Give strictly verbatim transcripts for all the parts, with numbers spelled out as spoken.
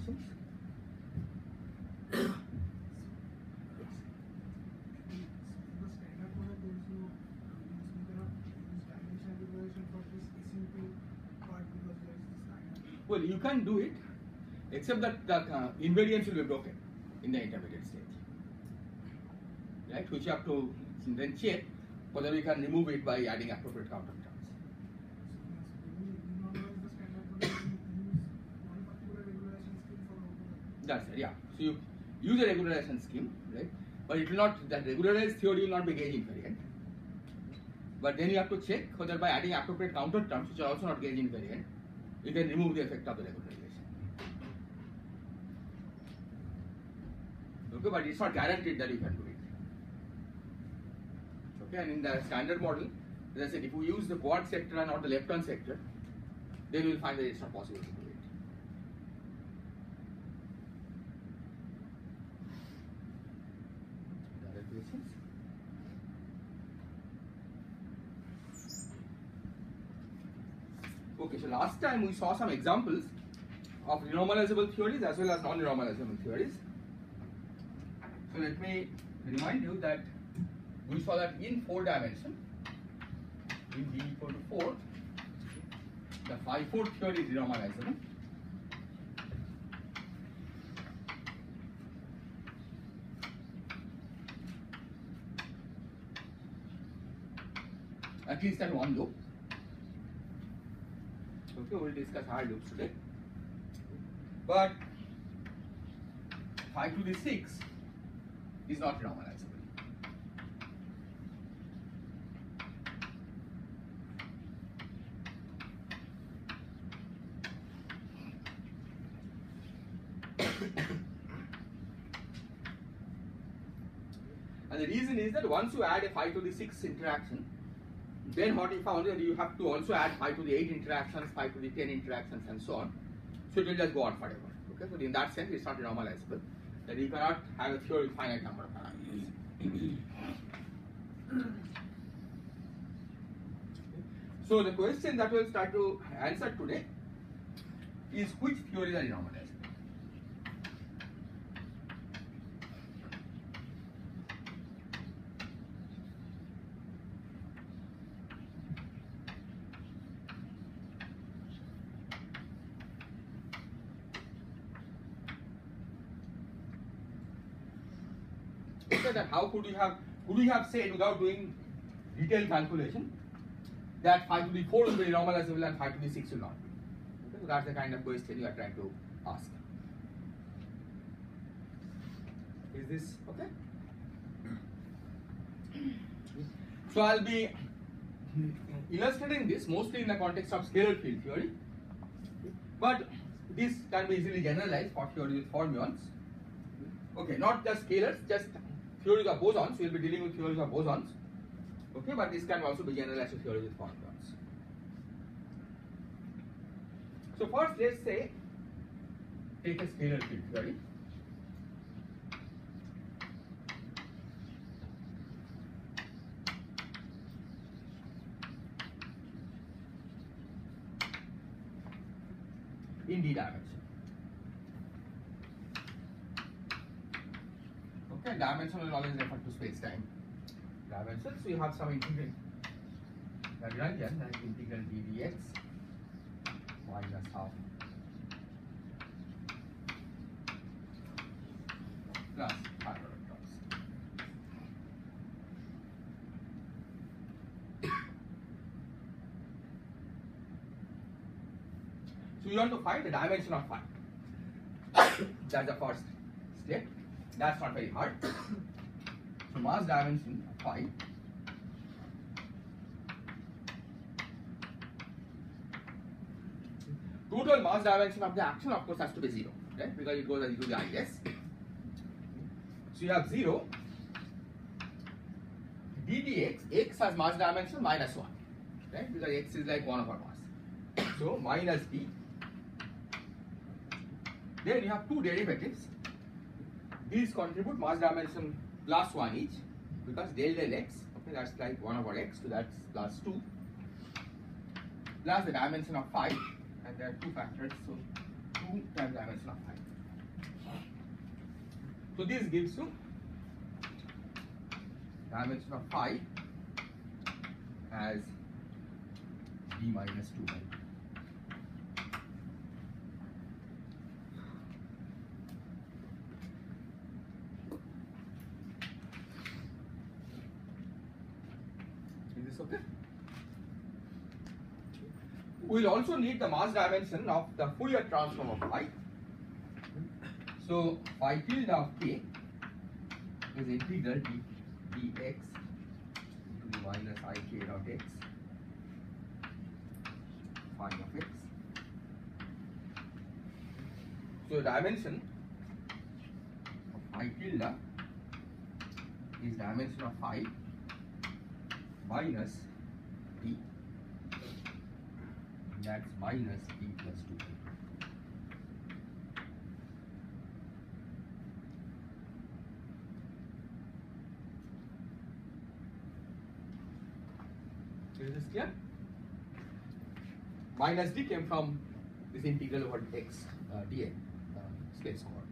questions? Well, you can do it, except that the uh, invariance will be broken in the intermediate stage, right? Which you have to then check whether we can remove it by adding appropriate counter terms. That's it, yeah. So you use a regularization scheme, right? But it will not, that regularized theory will not be gauge invariant. But then you have to check whether by adding appropriate counter terms, which are also not gauge invariant, you can remove the effect of the regularization. Okay, but it's not guaranteed that you can do it. Okay, and in the standard model, as I said, if we use the quad sector and not the lepton sector, then you will find that it's not possible to do it. Other questions? Okay, so last time we saw some examples of renormalizable theories as well as non-renormalizable theories. So let me remind you that we saw that in four dimension, in D equal to four, the phi four theory is renormalizable. At least at one loop. Okay, we'll discuss higher loops today. But phi to the six is not renormalizable. And the reason is that once you add a phi to the six interaction, then what we found that you have to also add phi to the eight interactions, phi to the ten interactions, and so on. So it will just go on forever. Okay, so in that sense, it's not renormalizable. That you cannot have a theory with finite number of parameters. So the question that we'll start to answer today is which theories are renormalizable? That how could you have could we have said without doing detailed calculation that phi to the four will be renormalizable and phi to the six will not be? Okay, so that's the kind of question you are trying to ask. Is this okay? So I'll be illustrating this mostly in the context of scalar field theory, but this can be easily generalized for theory with fermions. Okay, not just scalars, just theories of bosons. We will be dealing with theories of bosons. Okay, but this can also be generalized to theories with fermions. So first, let's say take a scalar field theory. In D dimension. Okay, dimension will always refer to space-time dimension. So you have some integral Lagrangian, that is integral d dx minus half plus hypervectors. So you want to find the dimension of phi. That's the first step. That's not very hard. So mass dimension of phi total mass dimension of the action, of course, has to be zero, right? Because it goes into the I S. So you have zero d dx, x has mass dimension minus one, right? Because x is like one over mass. So minus d. Then you have two derivatives. These contribute mass dimension plus one each, because del del x, okay, that's like one over x, so that's plus two, plus the dimension of phi, and there are two factors, so two times dimension of phi. So this gives you dimension of phi as d minus two by two. Is this okay? We will also need the mass dimension of the Fourier transform of phi. So phi tilde of k is integral d dx to the minus ik dot x phi of x. So dimension of phi tilde is dimension of phi minus d, that's minus d plus two. Is this clear? Minus d came from this integral over x uh, dx, uh, space coordinates.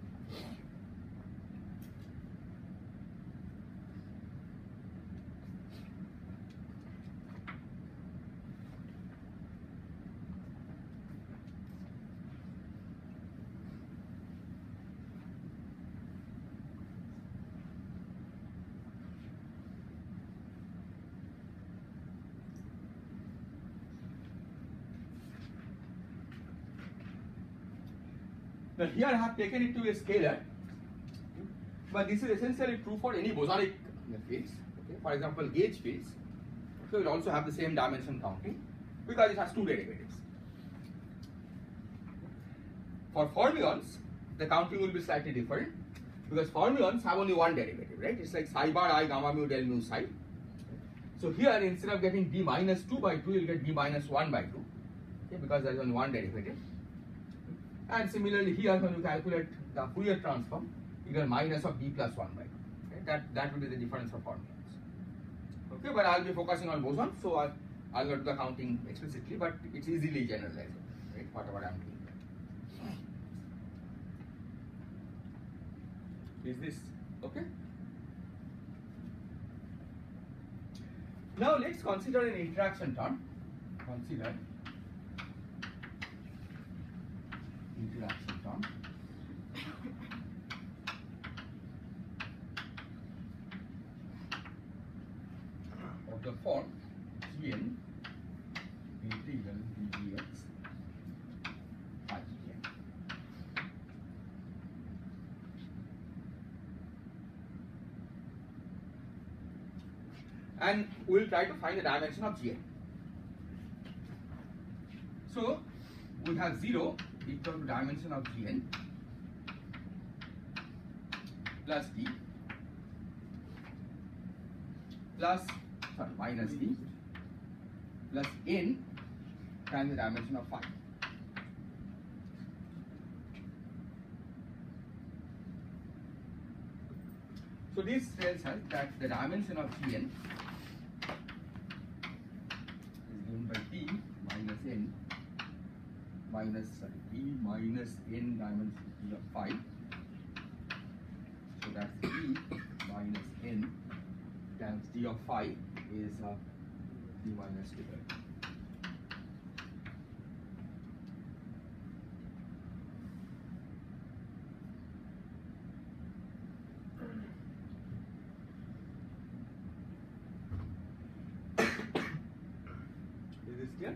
Now here I have taken it to a scalar, but this is essentially true for any bosonic fields. Okay? For example, gauge fields, so it will also have the same dimension counting because it has two derivatives. For fermions, the counting will be slightly different because fermions have only one derivative, right? It's like psi bar I gamma mu del mu psi. So here instead of getting d minus two by two, you will get d minus one by two, okay? Because there is only one derivative. And similarly here, when you calculate the Fourier transform, you get minus of d plus one by two. Okay? That, that will be the difference of fermions. Okay, but I will be focusing on bosons, so I'll, I'll go to the counting explicitly, but it's easily generalizable, right? Whatever I'm doing. Is this okay? Now let's consider an interaction term. Consider interaction term of the form Gn integral dx by Gn. And we will try to find the dimension of Gn. So we have zero equal to dimension of Gn plus d plus sorry minus d plus n times the dimension of phi. So this tells us that the dimension of Gn is given by d minus n minus sorry d minus n dimension d of phi. So that's d minus n times d of phi is uh, d minus two. Is this clear?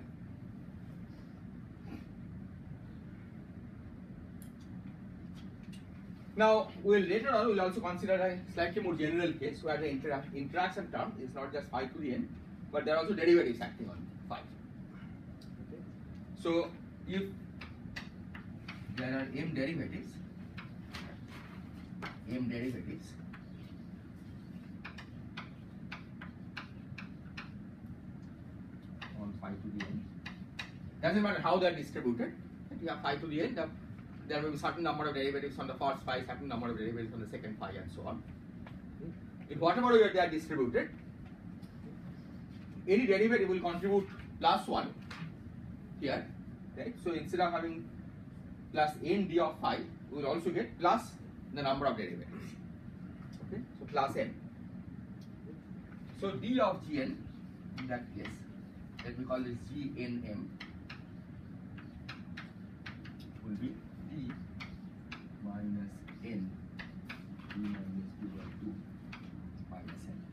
Now, we will later on, we will also consider a slightly more general case where the intera interaction term is not just phi to the n, but there are also derivatives acting on phi. Okay. So, if there are m derivatives, m derivatives, on phi to the n, doesn't matter how they are distributed. If you have phi to the n, the there will be certain number of derivatives on the first phi, certain number of derivatives on the second phi, and so on. In whatever way they are distributed, any derivative will contribute plus one here, right? So instead of having plus n d of phi, we will also get plus the number of derivatives. Okay, so plus n. So d of gn in that case, let me call this gnm, will be d minus n d minus two by two minus n.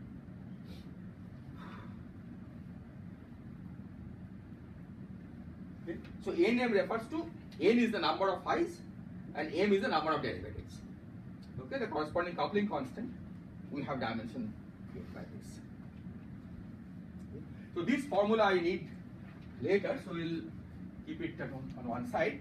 Okay. So nm refers to n is the number of i's and m is the number of derivatives. Okay, the corresponding coupling constant will have dimension like this. Okay. So this formula I need later, so we'll keep it on, on one side.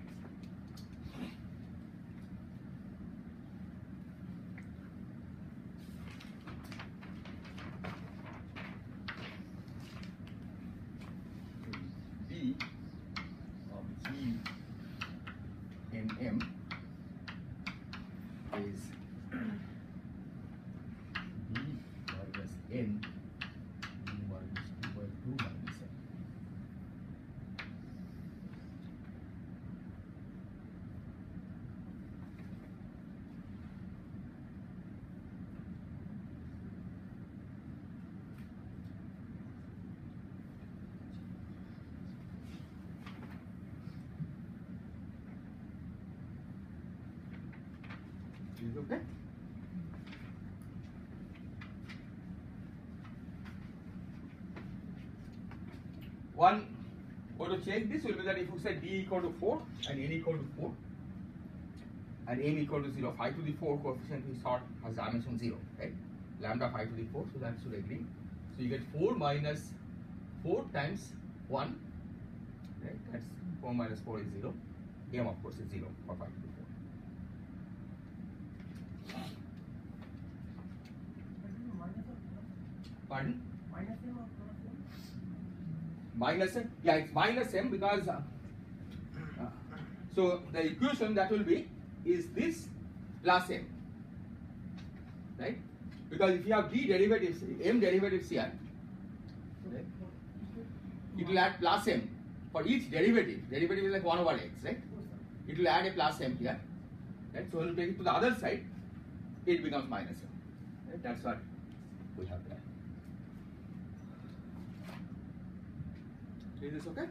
D of G in M is D minus N D minus two by two minus N. Is okay? One way to check this will be that if you say d equal to four and n equal to four and m equal to zero, five to the four coefficient we saw has dimension zero, right? Lambda five to the four, so that should agree. So you get four minus four times one, right? That's four minus four is zero. M of course is zero for five to the four. Pardon? Minus m or plus m? Minus m? Yeah, it's minus m because uh, uh, so the equation that will be is this plus m, right? Because if you have d derivatives, m derivatives here, right, it will add plus m for each derivative. Derivative is like one over x, right? It will add a plus m here, right? So when you take it to the other side, it becomes minus m. Right? That's what we have there. Is this okay?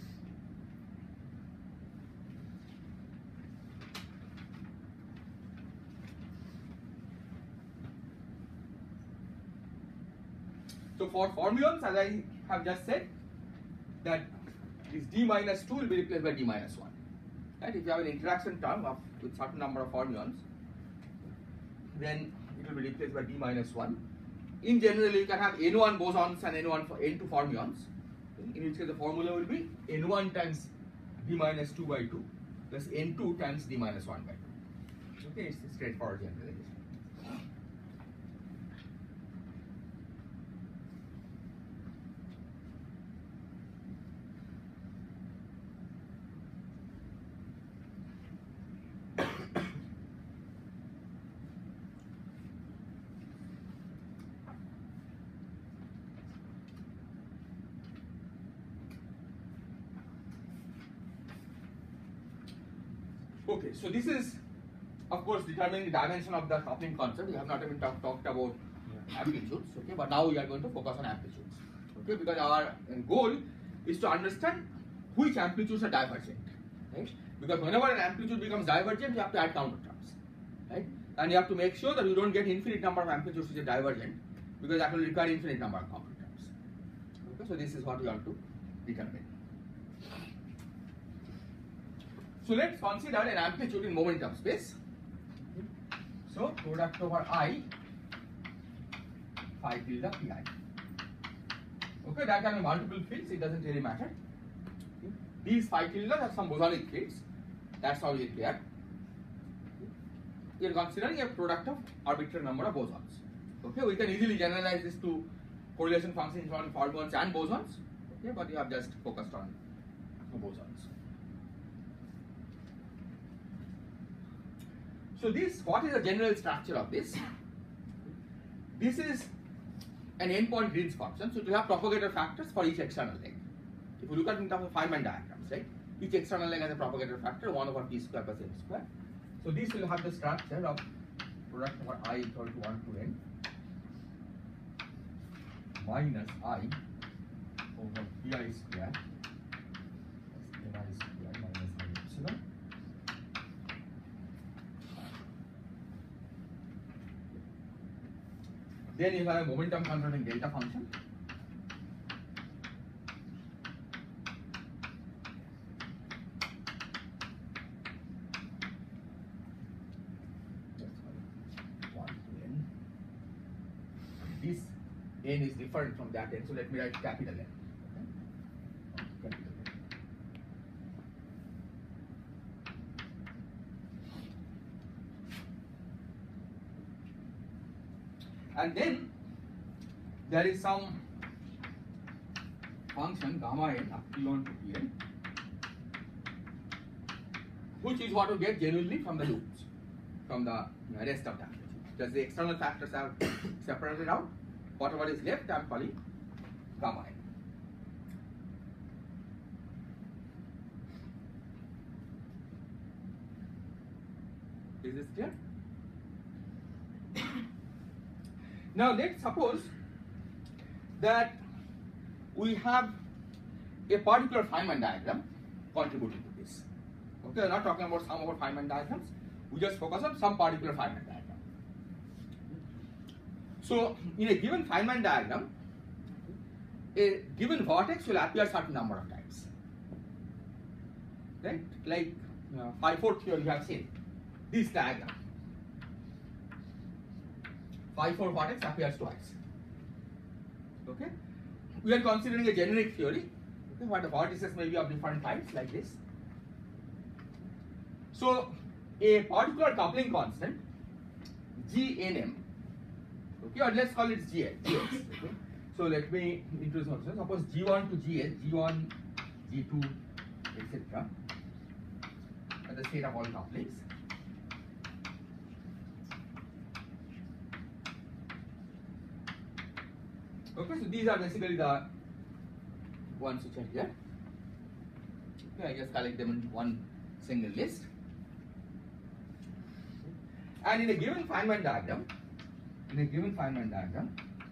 So for fermions, as I have just said, that this d minus two will be replaced by d minus one. Right? If you have an interaction term of with certain number of fermions, then it will be replaced by d minus one. In general, you can have n one bosons and n one for n two fermions. In which case the formula will be n one times d minus two by two plus n two times d minus one by two. Okay, it's a straightforward generalization. Okay, so this is, of course, determining the dimension of the coupling concept. We have not even talk, talked about amplitudes, okay, but now we are going to focus on amplitudes, okay, because our goal is to understand which amplitudes are divergent, right? Because whenever an amplitude becomes divergent, you have to add counter terms, right? And you have to make sure that you don't get infinite number of amplitudes which are divergent, because that will require infinite number of counter terms. Okay, so this is what we have to determine. So let's consider an amplitude in momentum space. So product over I, phi tilde pi. Okay, that can be multiple fields, it doesn't really matter. These phi tildes have some bosonic fields, that's how we get clear. We are considering a product of arbitrary number of bosons. Okay, we can easily generalize this to correlation functions involving fermions and bosons. Okay, but we have just focused on bosons. So this, what is the general structure of this? This is an endpoint Green's function, so it will have propagator factors for each external leg. If you look at it in terms of Feynman diagrams, right? Each external leg has a propagator factor, one over p square plus m square. So this will have the structure of product over I equal to one to n minus I over pi square plus ni square minus I epsilon. Then you have a momentum conserving delta function. This n is different from that n, so let me write capital N. Okay? Capital N. And then there is some function gamma n up to on to Pn, which is what we get genuinely from the loops, from the rest of the amplitude. Just the external factors are separated out. Whatever is left, I am calling gamma n. Is this clear? Now let's suppose that we have a particular Feynman diagram contributing to this. Okay, we're not talking about some of our Feynman diagrams. We just focus on some particular Feynman diagram. So in a given Feynman diagram, a given vertex will appear a certain number of times. Right? Like uh, phi fourth here you have seen this diagram. Phi four vertex appears twice. Okay? We are considering a generic theory, okay, where the vertices may be of different types like this. So a particular coupling constant G N M, okay, or let's call it G X. Okay? So let me introduce also. Suppose G one to G S, G one, G two, et cetera are the state of all couplings. Okay, so these are basically the ones which are here. Okay, I just collect them in one single list. And in a given Feynman diagram, in a given Feynman diagram,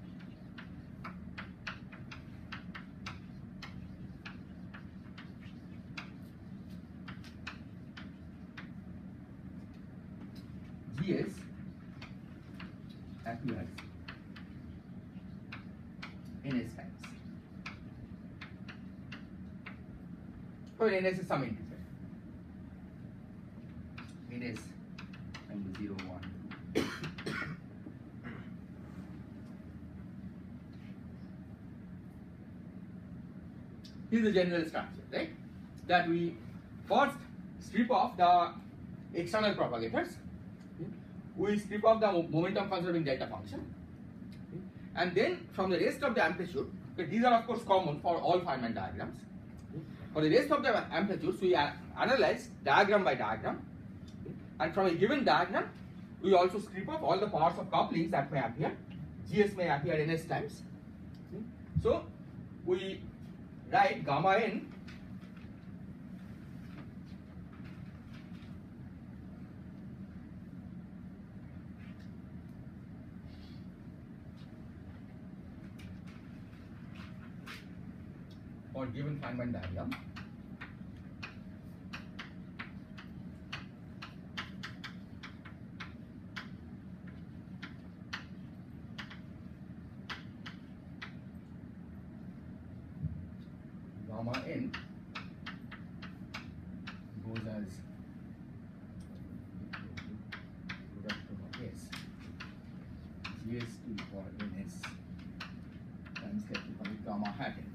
G S appears N S times. So N S is some integer. N S and zero, one, two. This is the general structure, right? That we first strip off the external propagators. We strip off the momentum conserving delta function. And then from the rest of the amplitude, okay, these are of course common for all Feynman diagrams. For the rest of the amplitudes, we analyze diagram by diagram. And from a given diagram, we also strip off all the parts of couplings that may appear. G S may appear N S times. So we write gamma n for given Feynman diagram. Gamma n goes as product of S G S two for N S times capital gamma hat n.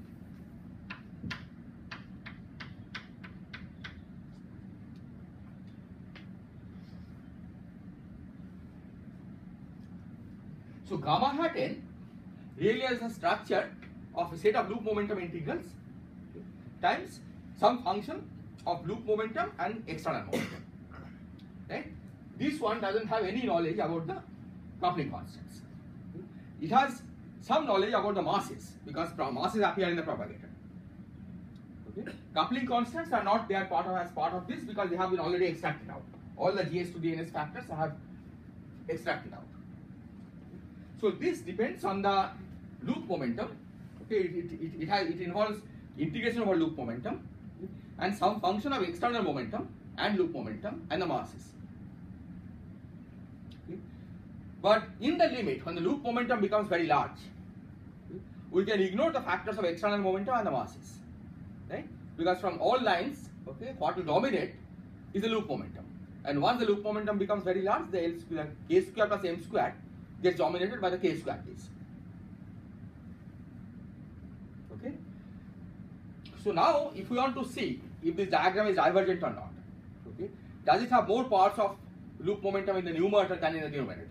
So gamma hat n really is a structure of a set of loop momentum integrals times some function of loop momentum and external momentum. Right? This one doesn't have any knowledge about the coupling constants. It has some knowledge about the masses because masses appear in the propagator. Okay? Coupling constants are not there part of as part of this because they have been already extracted out all the G S to D N S factors I have extracted out. So this depends on the loop momentum. Okay, it, it, it, it, has, it involves integration over loop momentum and some function of external momentum and loop momentum and the masses. Okay. But in the limit, when the loop momentum becomes very large, we can ignore the factors of external momentum and the masses, right? Because from all lines, okay, what will dominate is the loop momentum. And once the loop momentum becomes very large, the L square, k square plus m square gets dominated by the k square case. Okay. So now, if we want to see if this diagram is divergent or not, okay, does it have more parts of loop momentum in the numerator than in the denominator?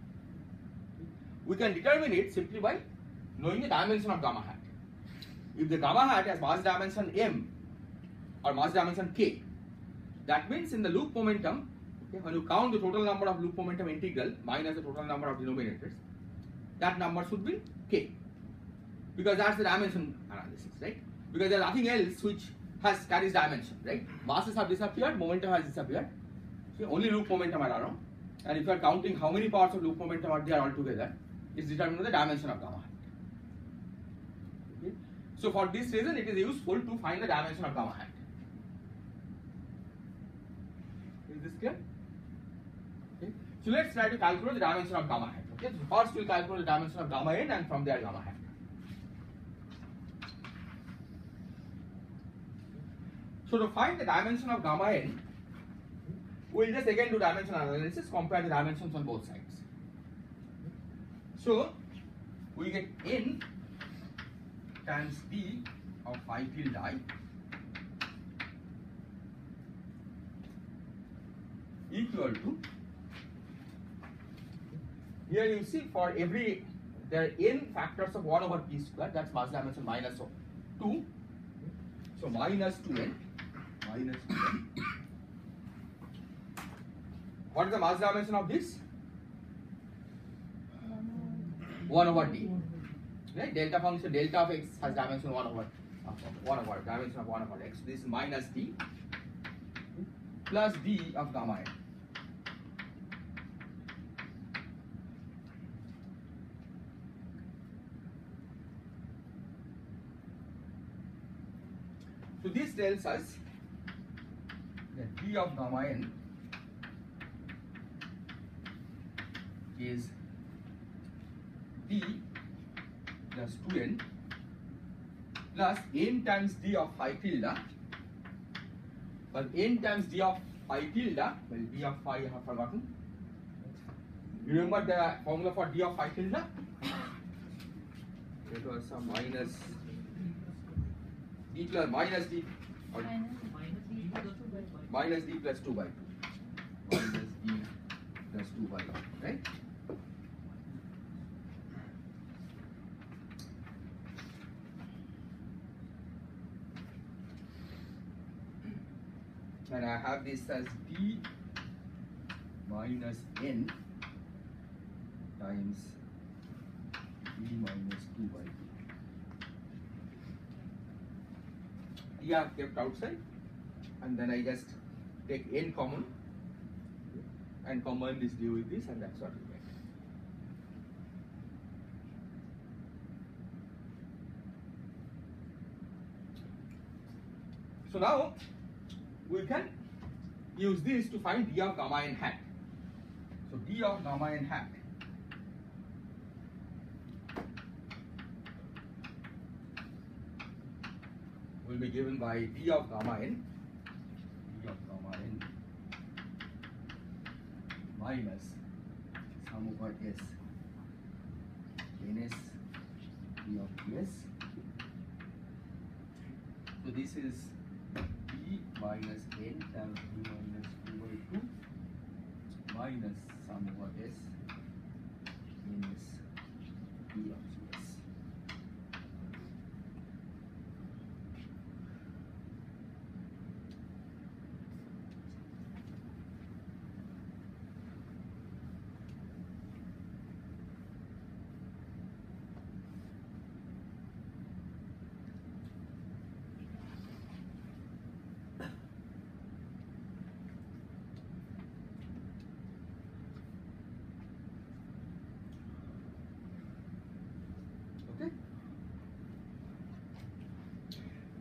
We can determine it simply by knowing the dimension of gamma hat. If the gamma hat has mass dimension m or mass dimension k, that means in the loop momentum, okay, when you count the total number of loop momentum integral minus the total number of denominators, that number should be k, because that's the dimension analysis, right? Because there is nothing else which has carries dimension, right? Masses have disappeared, momentum has disappeared. So only loop momentum are around, and if you are counting how many parts of loop momentum are there altogether, it's determined by the dimension of gamma hat. Okay? So for this reason, it is useful to find the dimension of gamma hat. Is this clear? Okay. So let's try to calculate the dimension of gamma hat. Okay. So first we'll calculate the dimension of gamma n, and from there gamma hat. So to find the dimension of gamma n, we'll just again do dimension analysis, compare the dimensions on both sides. So we get n times d of phi tilde I equal to, here you see for every, there are n factors of one over p square, that's mass dimension minus of two. So minus two n, minus two n. What is the mass dimension of this? one over d. Right? Delta function, delta of x has dimension one over, one over, dimension of one over x. This is minus d plus d of gamma n. So this tells us that d of gamma n is d plus two n plus n times d of phi tilde, but n times d of phi tilde, well, d of phi I have forgotten. Remember the formula for d of phi tilde? It was some minus d plus minus d or minus d plus two by two, minus d plus two by one, right? And I have this as d minus n times d minus two by two. D I have kept outside, and then I just take n common and combine this d with this, and that's what we get. So now we can use this to find d of gamma n hat. So d of gamma n hat will be given by d of gamma n, d of gamma n minus sum over s ns d of ds. So this is d minus n times d minus two by two minus sum over s ns d of ds.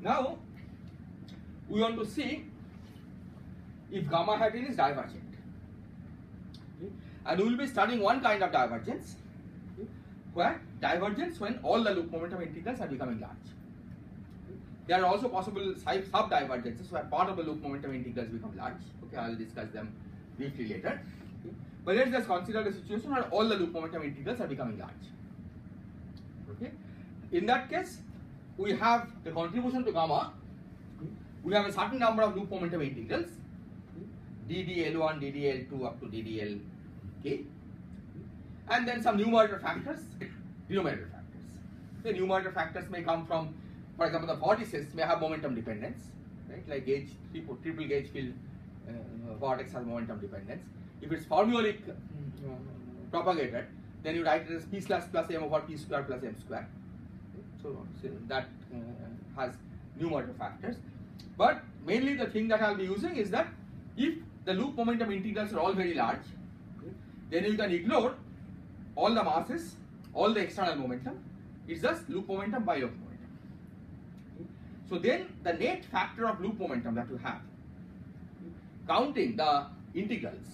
Now we want to see if gamma hat n is divergent. Okay. And we will be studying one kind of divergence, okay, where divergence when all the loop momentum integrals are becoming large. Okay. There are also possible sub-divergences where part of the loop momentum integrals become large. Okay, I will discuss them briefly later. Okay. But let's just consider the situation where all the loop momentum integrals are becoming large. Okay. In that case, we have the contribution to gamma. We have a certain number of loop momentum integrals, d d L one, d d L two up to d d L k, and then some numerator factors, denominator factors. The numerator factors may come from, for example, the vortices may have momentum dependence, right? Like gauge, triple, triple gauge field uh, vortex has momentum dependence. If it's fermionic uh, propagated, then you write it as p slash plus m over p square plus m square. So, so that uh, has numerator factors. But mainly the thing that I'll be using is that if the loop momentum integrals are all very large, okay, then you can ignore all the masses, all the external momentum. It's just loop momentum by loop momentum. Okay. So then the net factor of loop momentum that you have, counting the integrals,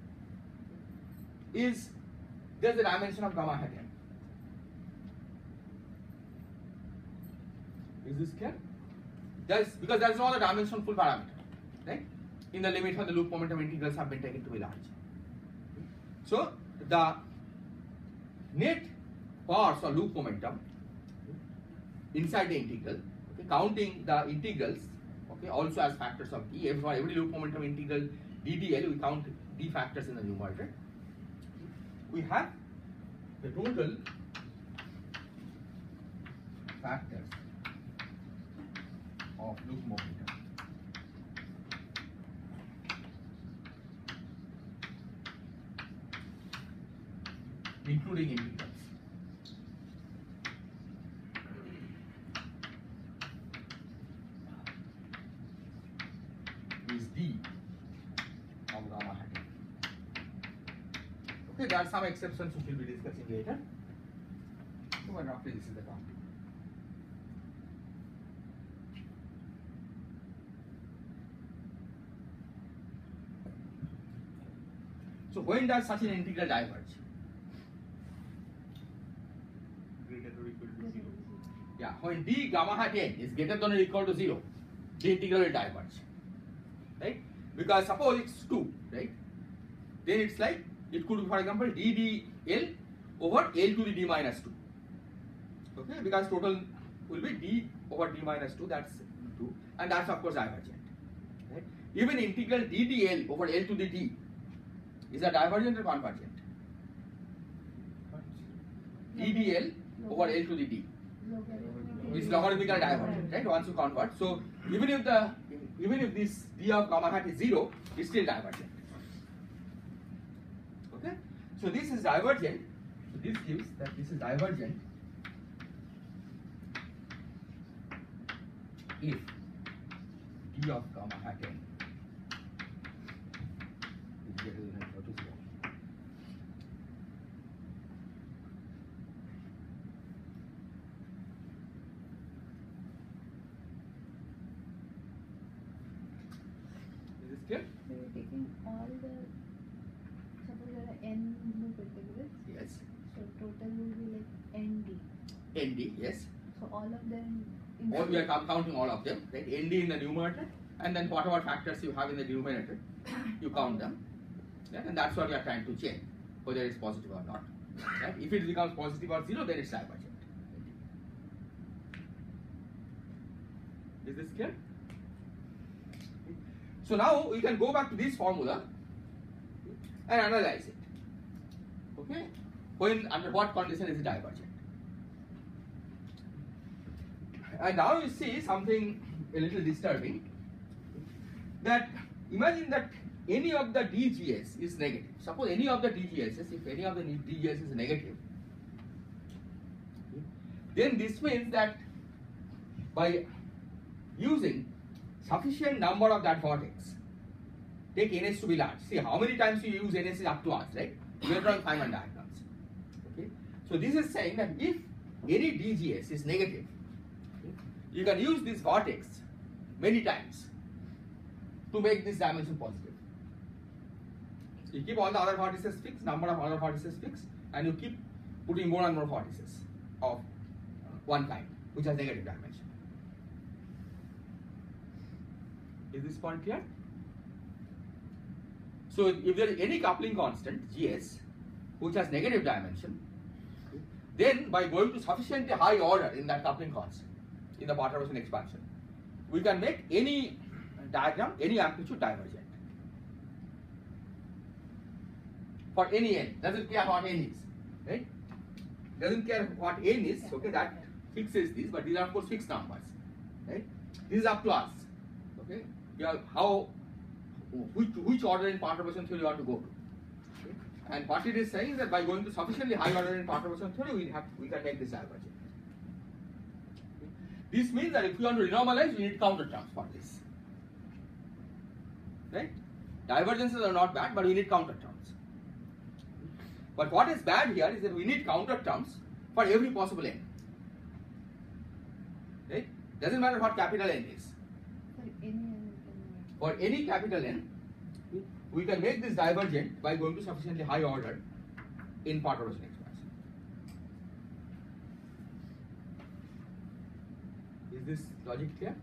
is there's a dimension of gamma hat n. Is this clear? There's, because there is no other dimension full parameter, right? In the limit where the loop momentum integrals have been taken to be large. So the net force or loop momentum inside the integral, okay, counting the integrals, okay, also as factors of d. For every loop momentum integral d dl, we count d factors in the numerator. We have the total factors of loop momentum including integrals is d of gamma hat. Okay, there are some exceptions which we will be discussing later. So, but roughly this is the count. So when does such an integral diverge? Greater or equal to zero. Yeah, when d gamma hat n is greater than or equal to zero, the integral will diverge. Right? Because suppose it's two, right? Then it's like, it could be, for example, d dl over L to the d minus two. Okay, because total will be d over d minus two, that's two, and that's of course divergent. Right? Even integral d dl over L to the d is a divergent or convergent? d dl over L to the d is logarithmical divergent, right? Once you convert, so even if the even if this d of gamma hat is zero, it's still divergent. Okay, so this is divergent. So this gives that this is divergent if d of gamma hat n is greater than or equal to zero. Is this clear? So you're taking all the, suppose there are n loop integrals. Yes. So total will be like nd. Nd, yes. So all of them. All we are counting all of them, right? Nd in the numerator, and then whatever factors you have in the denominator, you count them. Right? And that's what we are trying to check, whether it's positive or not. Right? If it becomes positive or zero, then it's divergent. Is this clear? So now we can go back to this formula and analyze it. Okay? When, under what condition is it divergent? And now you see something a little disturbing, that imagine that any of the D G S is negative. Suppose any of the D G Ss, if any of the D G S is negative, then this means that by using sufficient number of that vortex, take N S to be large. See how many times you use N S is up to us, right? We are drawing Feynman diagrams. Okay? So this is saying that if any D G S is negative, you can use this vortex many times to make this dimension positive. You keep all the other vortices fixed, number of other vortices fixed, and you keep putting more and more vortices of one kind, which has negative dimension. Is this point clear? So if there is any coupling constant, Gs, which has negative dimension, then by going to sufficiently high order in that coupling constant, in the perturbation expansion, we can make any diagram, any amplitude divergent. For any n, doesn't care what n is, right? Doesn't care what n is, okay, that fixes this, but these are of course fixed numbers, right? This is up to us, okay? You have how, which, which order in perturbation theory you want to go to. Okay? And what it is saying is that by going to sufficiently high order in perturbation theory, we have we can make this divergent. Okay? This means that if we want to renormalize, we need counter terms for this. Right? Divergences are not bad, but we need counter terms. But what is bad here is that we need counter terms for every possible n. Right? Doesn't matter what capital N is. For any n. For any capital N, we can make this divergent by going to sufficiently high order in perturbation expansion. Is this logic clear?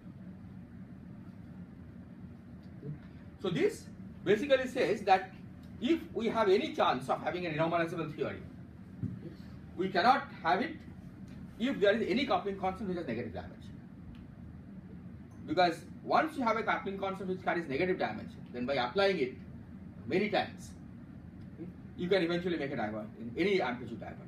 So this basically says that if we have any chance of having a renormalizable theory, we cannot have it if there is any coupling constant which has negative dimension. Because once you have a coupling constant which carries negative dimension, then by applying it many times, you can eventually make a divergent in any amplitude divergent.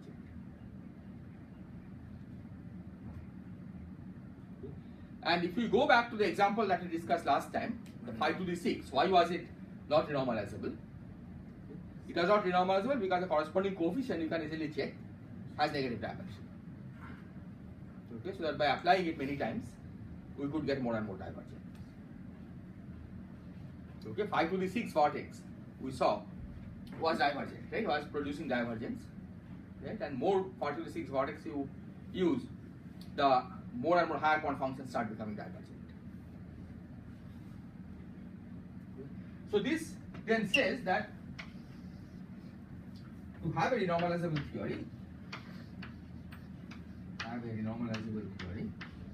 And if we go back to the example that we discussed last time, the five to the six, why was it not renormalizable? It was not renormalizable because the corresponding coefficient, you can easily check, has negative dimension. Okay, so that by applying it many times, we could get more and more divergent. Okay, five to the six vortex we saw was divergent, right? Was producing divergence, right? And more five to the six vortex you use, the more and more higher point functions start becoming divergent. So this then says that to have a renormalizable theory, have a renormalizable theory,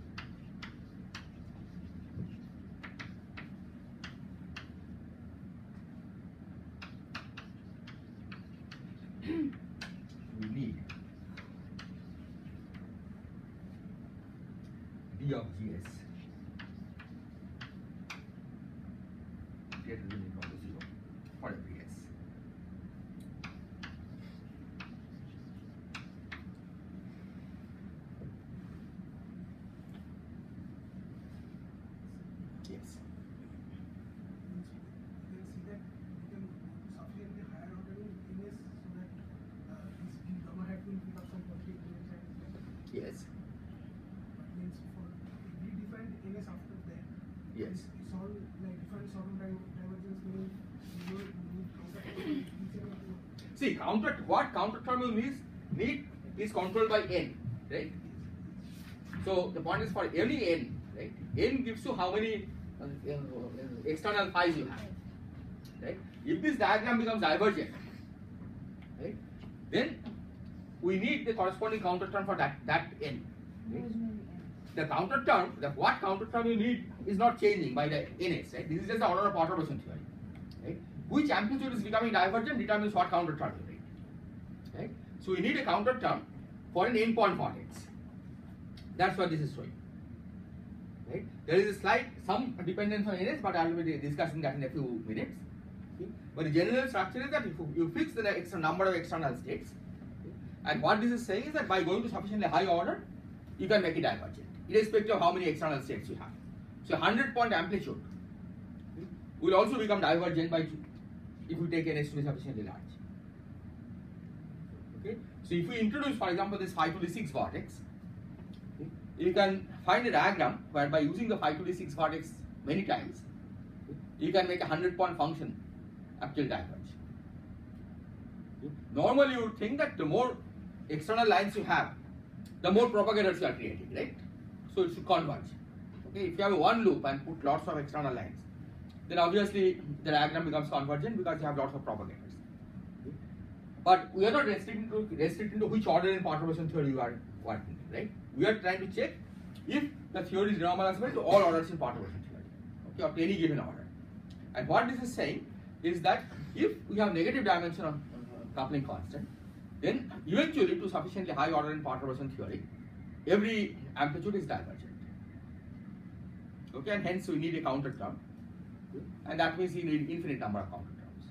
we need D of Gs greater than or equal to zero for every S. Yes. Yes. Means for we defined N S after that. Yes. It's, it's all like different sort of divergence meaning you need counter. See, counter what counter term you need need is controlled by n, right? So the point is for any n, right? N gives you how many uh, uh, external phi's you have, right? If this diagram becomes divergent, right, then we need the corresponding counter term for that that n. Right? The counter term, the what counter term you need is not changing by the ns, right? This is just the order of perturbation theory, right? Which amplitude is becoming divergent determines what counter term you need, right? So we need a counter term for an n point vortex. That's what this is showing, right? There is a slight some dependence on ns, but I will be discussing that in a few minutes. Okay? But the general structure is that if you fix the extra number of external states, and what this is saying is that by going to sufficiently high order, you can make it divergent, irrespective of how many external states you have. So one hundred point amplitude will also become divergent by if we take ns to be sufficiently large. Okay. So if we introduce, for example, this five to the six vortex, okay, you can find a diagram where by using the five to the six vortex many times, okay, you can make a one hundred point function actually diverge. Okay. Normally you would think that the more external lines you have, the more propagators you are creating, right? so it should converge. Okay, if you have a one loop and put lots of external lines, then obviously the diagram becomes convergent because you have lots of propagators. Okay. But we are not restricting to restricting to which order in perturbation theory you are working, right? We are trying to check if the theory is renormalizable to all orders in perturbation theory, okay, or to any given order. And what this is saying is that if we have negative dimension of uh, coupling constant, then eventually to sufficiently high order in perturbation theory, every amplitude is divergent. Okay, and hence we need a counter term, and that means you need infinite number of counter terms.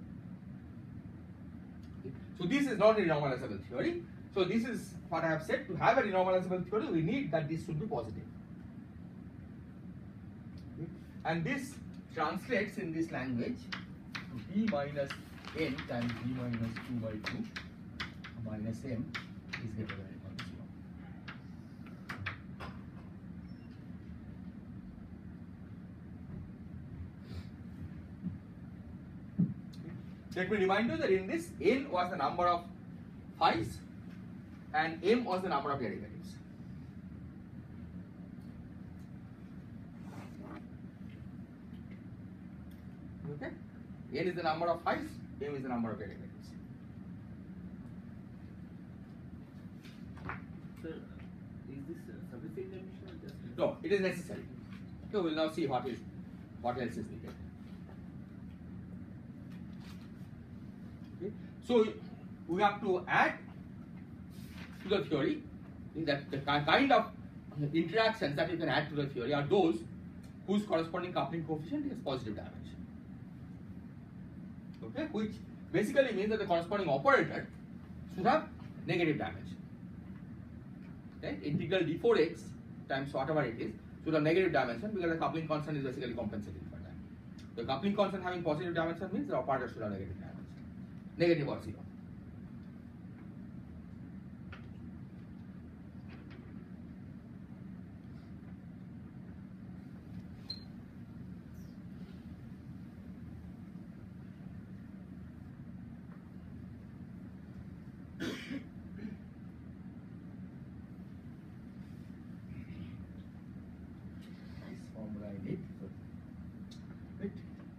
Okay. So this is not a renormalizable theory. So this is what I have said. To have a renormalizable theory, we need that this should be positive. Okay. And this translates in this language to b minus n times b minus two by two minus m is greater than or equal to zero. Let me remind you that in this, n was the number of phi's and m was the number of derivatives. Okay? N is the number of phi's, m is the number of derivatives. Sir, is this uh, sufficient dimension or just? No, it is necessary. Okay, we will now see what is what else is needed. Okay. So we have to add to the theory that the kind of interactions that you can add to the theory are those whose corresponding coupling coefficient is positive dimension. Okay, which basically means that the corresponding operator should have negative dimension. Okay, integral d four x times whatever it is should have negative dimension because the coupling constant is basically compensating for that. The coupling constant having positive dimension means the operator should have negative dimension, negative or zero. Formula I need. Right.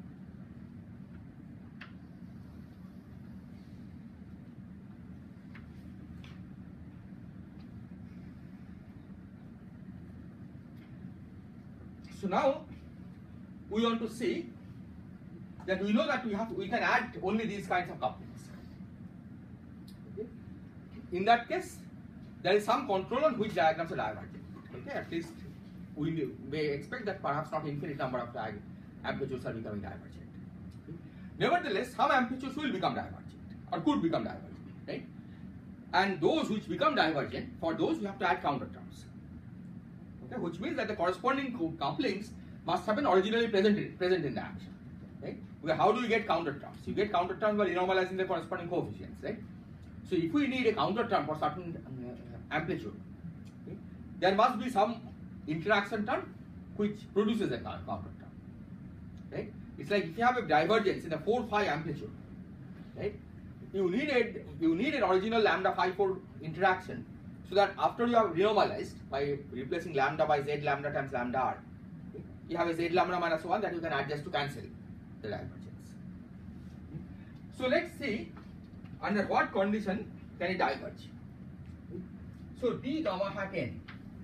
So now we want to see that we know that we have we can add only these kinds of couplings. Okay. In that case, there is some control on which diagrams are divergent. Okay, at least we may expect that perhaps not infinite number of amplitudes are becoming divergent. Okay. Nevertheless, some amplitudes will become divergent or could become divergent, right? And those which become divergent, for those we have to add counter terms. Okay, which means that the corresponding couplings must have been originally present in, present in the action. Right? Well, how do you get counter terms? You get counter terms by renormalizing the corresponding coefficients, right? So if we need a counter term for certain uh, amplitude, okay, there must be some interaction term which produces a counter term, right? It's like if you have a divergence in a four phi amplitude, right? You need a you need an original lambda phi four interaction so that after you have renormalized by replacing lambda by z lambda times lambda r, okay, you have a z lambda minus one that you can adjust to cancel the divergence. So let's see under what condition can it diverge. So d gamma hat n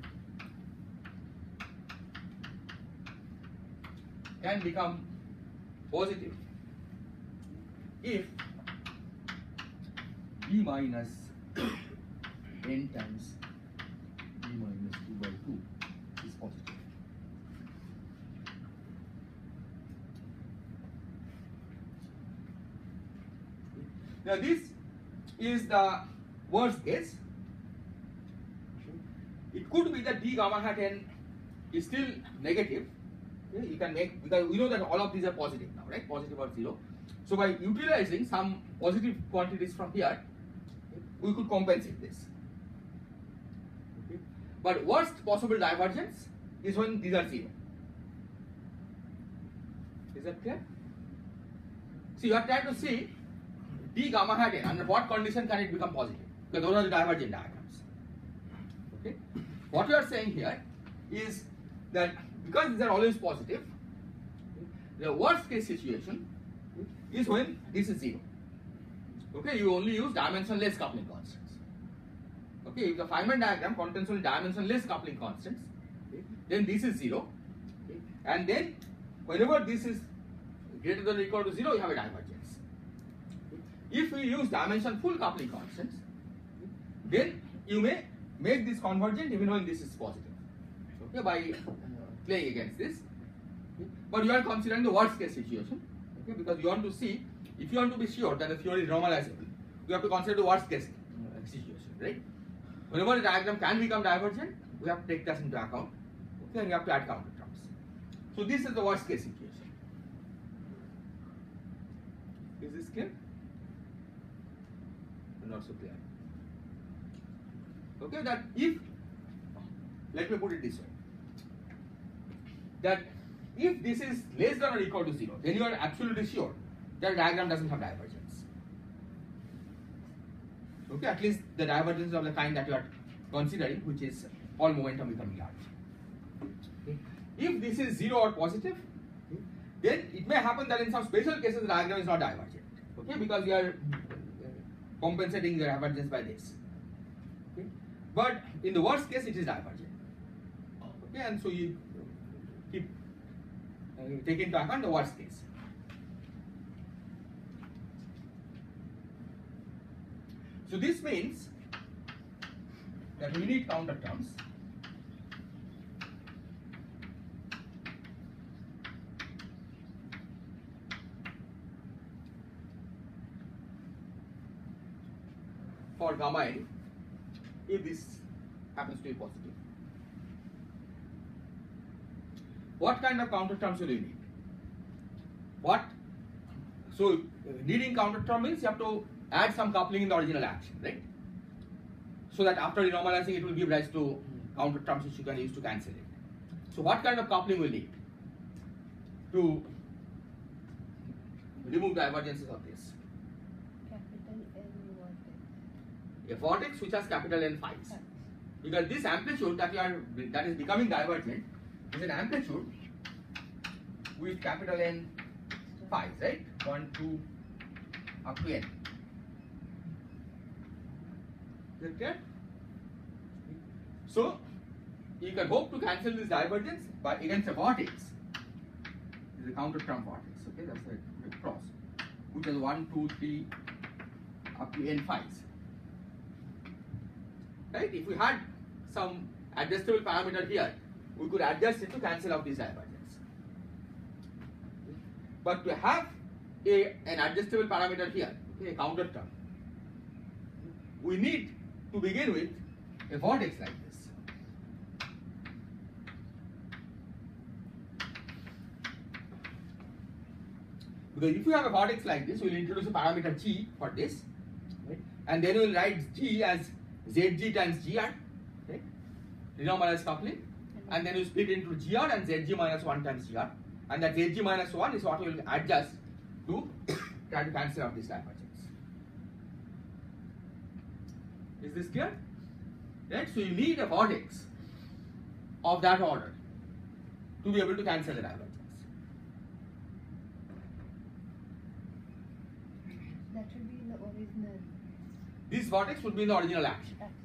can become positive if b minus n times b minus two by two is positive. Now this is the worst case. It could be that d gamma hat n is still negative. Okay, you can make, because we know that all of these are positive now, right? Positive or zero. So by utilizing some positive quantities from here, okay, we could compensate this. Okay. But worst possible divergence is when these are zero. Is that clear? So you are trying to see d gamma hat n under what condition can it become positive? Because those are the divergent diagrams. Okay. What you are saying here is that because these are always positive, the worst case situation is when this is zero. Okay, you only use dimensionless coupling constants. Okay, if the Feynman diagram contains only dimensionless coupling constants, okay, then this is zero. Okay, and then whenever this is greater than or equal to zero, you have a divergence. Okay. If we use dimension full coupling constants, okay, then you may make this convergent even when this is positive. Okay, by uh, playing against this. Okay. But you are considering the worst case situation. Okay, because you want to see, if you want to be sure that the theory is normalizable, you have to consider the worst case uh, situation, right? Whenever a diagram can become divergent, we have to take that into account. Okay, and you have to add counter terms. So this is the worst case situation. Is this clear? Not so clear. Okay, that if, let me put it this way, that if this is less than or equal to zero, then you are absolutely sure that the diagram doesn't have divergence. Okay, at least the divergence of the kind that you are considering, which is all momentum becoming large. Okay. If this is zero or positive, okay, then it may happen that in some special cases the diagram is not divergent. Okay, because you are compensating the divergence by this. Okay, but in the worst case it is divergent. Okay, and so you keep uh, take into account the worst case. So this means that we need counter terms. For gamma n, if this happens to be positive. What kind of counter terms will you need? What? So, uh, needing counter term means you have to add some coupling in the original action, right? So that after renormalizing, it will give rise to counter terms which you can use to cancel it. So, what kind of coupling will need to remove divergences of this? Capital N vortex. A vortex which has capital N phi's. Because this amplitude that you are that is becoming divergent is an amplitude with capital N phi's, right? One, two, up to n. Is it clear? So you can hope to cancel this divergence by against a vortex. This is a counter term vortex. Okay, that's the cross, which is one, two, three, up to n phi's. Right? If we had some adjustable parameter here, we could adjust it to cancel out this divergence. But to have a, an adjustable parameter here, okay, a counter term, we need to begin with a vortex like this. Because if you have a vortex like this, we will introduce a parameter g for this, right? And then we will write g as zg times gr, right? Renormalized coupling, and then you split into gr and zg minus one times gr, and that zg minus one is what we will adjust to try to cancel out this divergence. Is this clear? Right? So you need a vortex of that order to be able to cancel the divergence. That should be in the original. This vortex would be in the original action. action.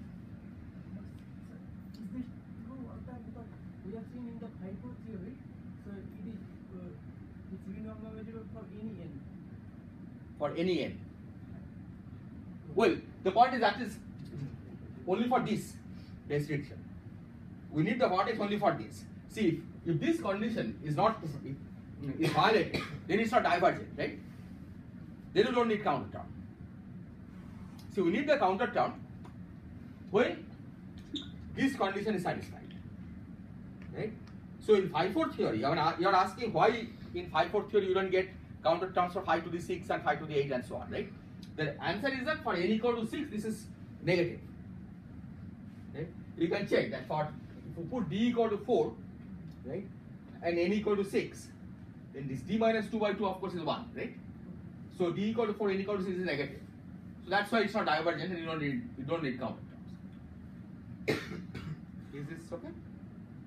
Is this true or that because we have seen in the hypo theory, so it is uh, it's renormalizable for any n. For any n. Well, the point is that is only for this restriction. We need the vortex only for this. See, if, if this condition is not is violated, then it's not divergent, right? Then you don't need counter term. See, we need the counter term when this condition is satisfied, right? So in phi four theory, you are asking why in phi four theory you don't get counter terms for phi to the six and phi to the eight and so on, right? The answer is that for n equal to six, this is negative. Right? You can check that for if you put d equal to four, right, and n equal to six, then this d minus two by two of course is one, right? So d equal to four, n equal to six is negative. So that's why it's not divergent and you don't need you don't need counter terms. Is this okay?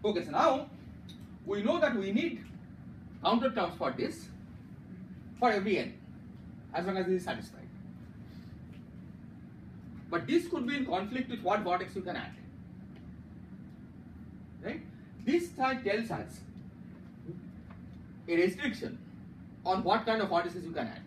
Okay, so now we know that we need counter terms for this for every n, as long as this is satisfied. But this could be in conflict with what vertex you can add. Right? This side tells us a restriction on what kind of vertices you can add.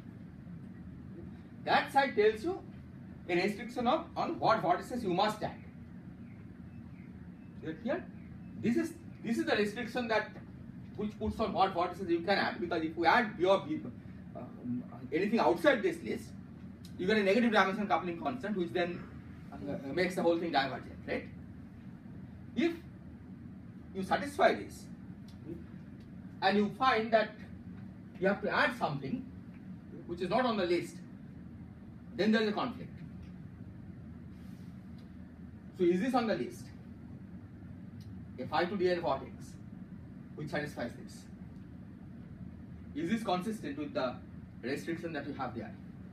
That side tells you a restriction of on what vertices you must add. Is it clear? This is this is the restriction that which puts on what vertices you can add, because if you add your uh, anything outside this list, you get a negative dimension coupling constant, which then uh, makes the whole thing divergent, right? If you satisfy this and you find that you have to add something which is not on the list, then there is a conflict. So is this on the list? A phi to D n vertex which satisfies this. Is this consistent with the restriction that you have there?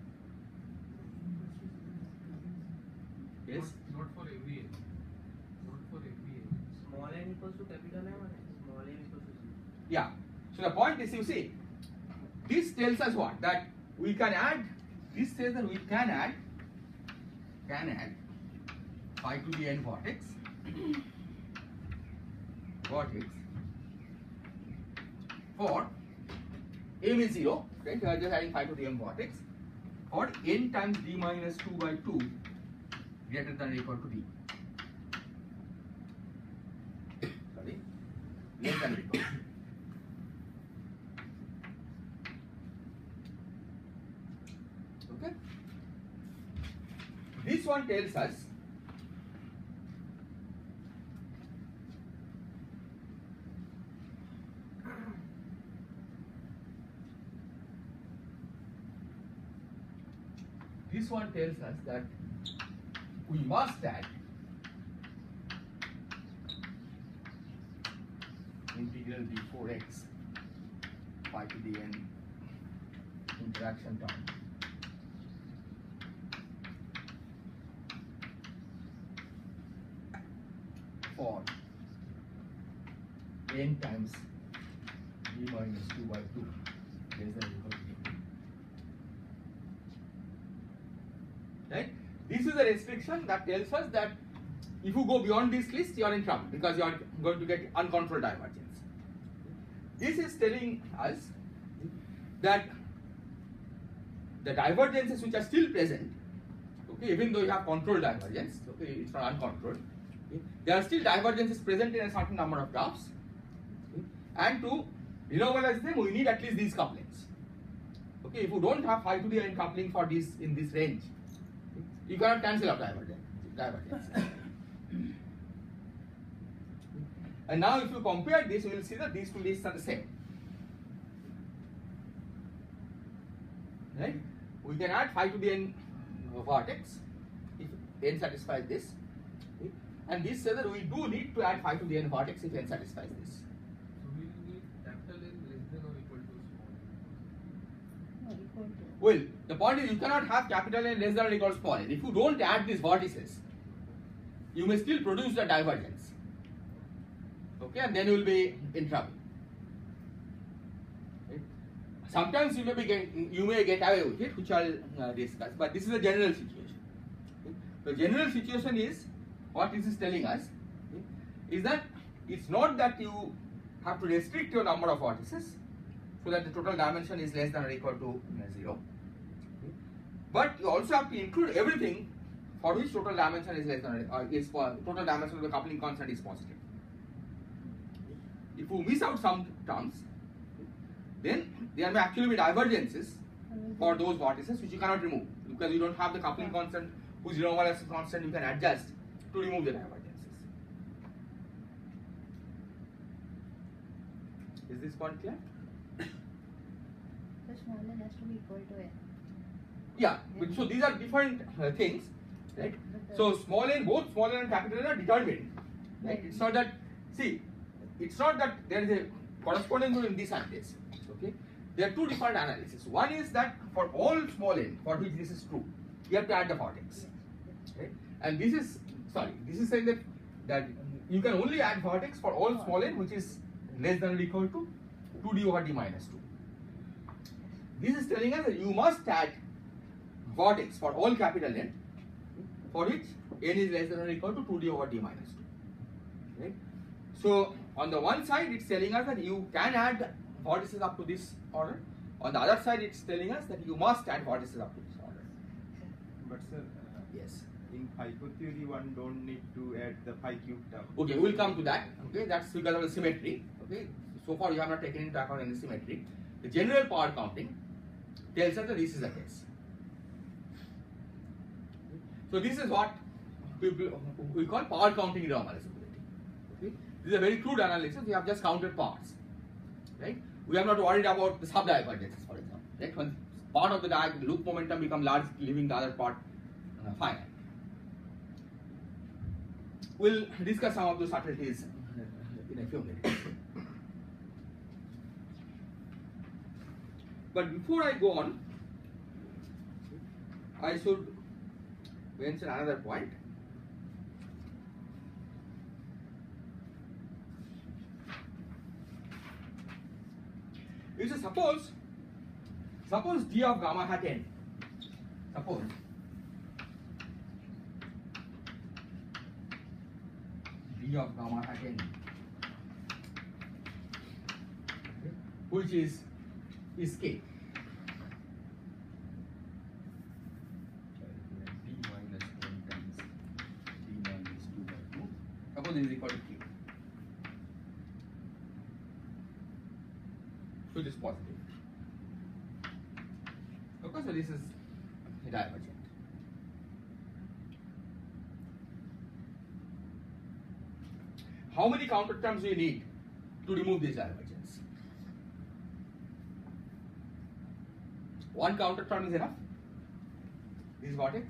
Yes? Not, not for every n. Not for every n. Small n equals to capital M and small n equals to C. Yeah. So the point is, you see, this tells us what? That we can add, this says that we can add, can add phi to the n vertex, vertex for m is zero, right? We are just adding phi to the m vertex for n times d minus two by two greater than or equal to d. Sorry, less than or equal. Okay. This one tells us this one tells us that we must add integral d four x phi to the n interaction term for n times d minus two by two less than or equal to d. Right? This is a restriction that tells us that if you go beyond this list, you are in trouble because you are going to get uncontrolled divergence. This is telling us that the divergences which are still present, okay, even though you have controlled divergence, okay, it's not uncontrolled, okay, there are still divergences present in a certain number of graphs, okay, and to renormalize them, we need at least these couplings. Okay, if you don't have phi to the n coupling for this in this range, you cannot cancel out divergence. divergence. And now if you compare this, you will see that these two lists are the same. Right? We can add phi to the n vertex if n satisfies this. Okay? And this says that we do need to add phi to the n vertex if n satisfies this. So we will need capital N less than or equal to small n. No, equal to. Well, the point is you cannot have capital N less than or equal to small n. If you don't add these vertices, you may still produce the divergence. Okay, and then you will be in trouble. Okay. Sometimes you may be get, you may get away with it, which I'll uh, discuss. But this is a general situation. Okay. The general situation is what this is telling us, okay, is that it's not that you have to restrict your number of vertices so that the total dimension is less than or equal to zero. Okay. But you also have to include everything for which total dimension is less than or is for total dimension of the coupling constant is positive. If you miss out some terms, then there may actually be divergences for those vertices which you cannot remove because you don't have the coupling constant whose renormalization constant you can adjust to remove the divergences. Is this point clear? The small n has to be equal to n. Yeah, but so these are different uh, things, right? So small n, both small n and capital N are determined, right? It's not that, see, it's not that there is a correspondence between this and this, okay? There are two different analyses. One is that for all small n for which this is true, you have to add the vertex, right? And this is, sorry, this is saying that, that you can only add vertex for all small n which is less than or equal to two d over d minus two. This is telling us that you must add vertex for all capital N for which n is less than or equal to two d over d minus two. Right? So on the one side it's telling us that you can add vertices up to this order. On the other side it's telling us that you must add vertices up to this order. But sir, uh, Yes. in hypo theory one don't need to add the phi cube term. Okay, we'll come to that. Okay, that's because of the symmetry. Okay, so far you have not taken into account any symmetry. The general power counting tells us that this is the case. So this is what people we call power counting renormalizability. Okay, this is a very crude analysis. We have just counted parts, right? We are not worried about the subdivergences, for example. Right? When part of the diag loop momentum become large, leaving the other part uh, finite. We'll discuss some of the subtleties in a few minutes. But before I go on, I should mention another point. You see, suppose, suppose d of gamma hat n, suppose d of gamma hat n, which is is k. D minus one times d minus two by two. Suppose this is equal to k. So this is positive. Okay, so this is divergent. How many counter terms do you need to remove this divergence? One counter term is enough. This vertex.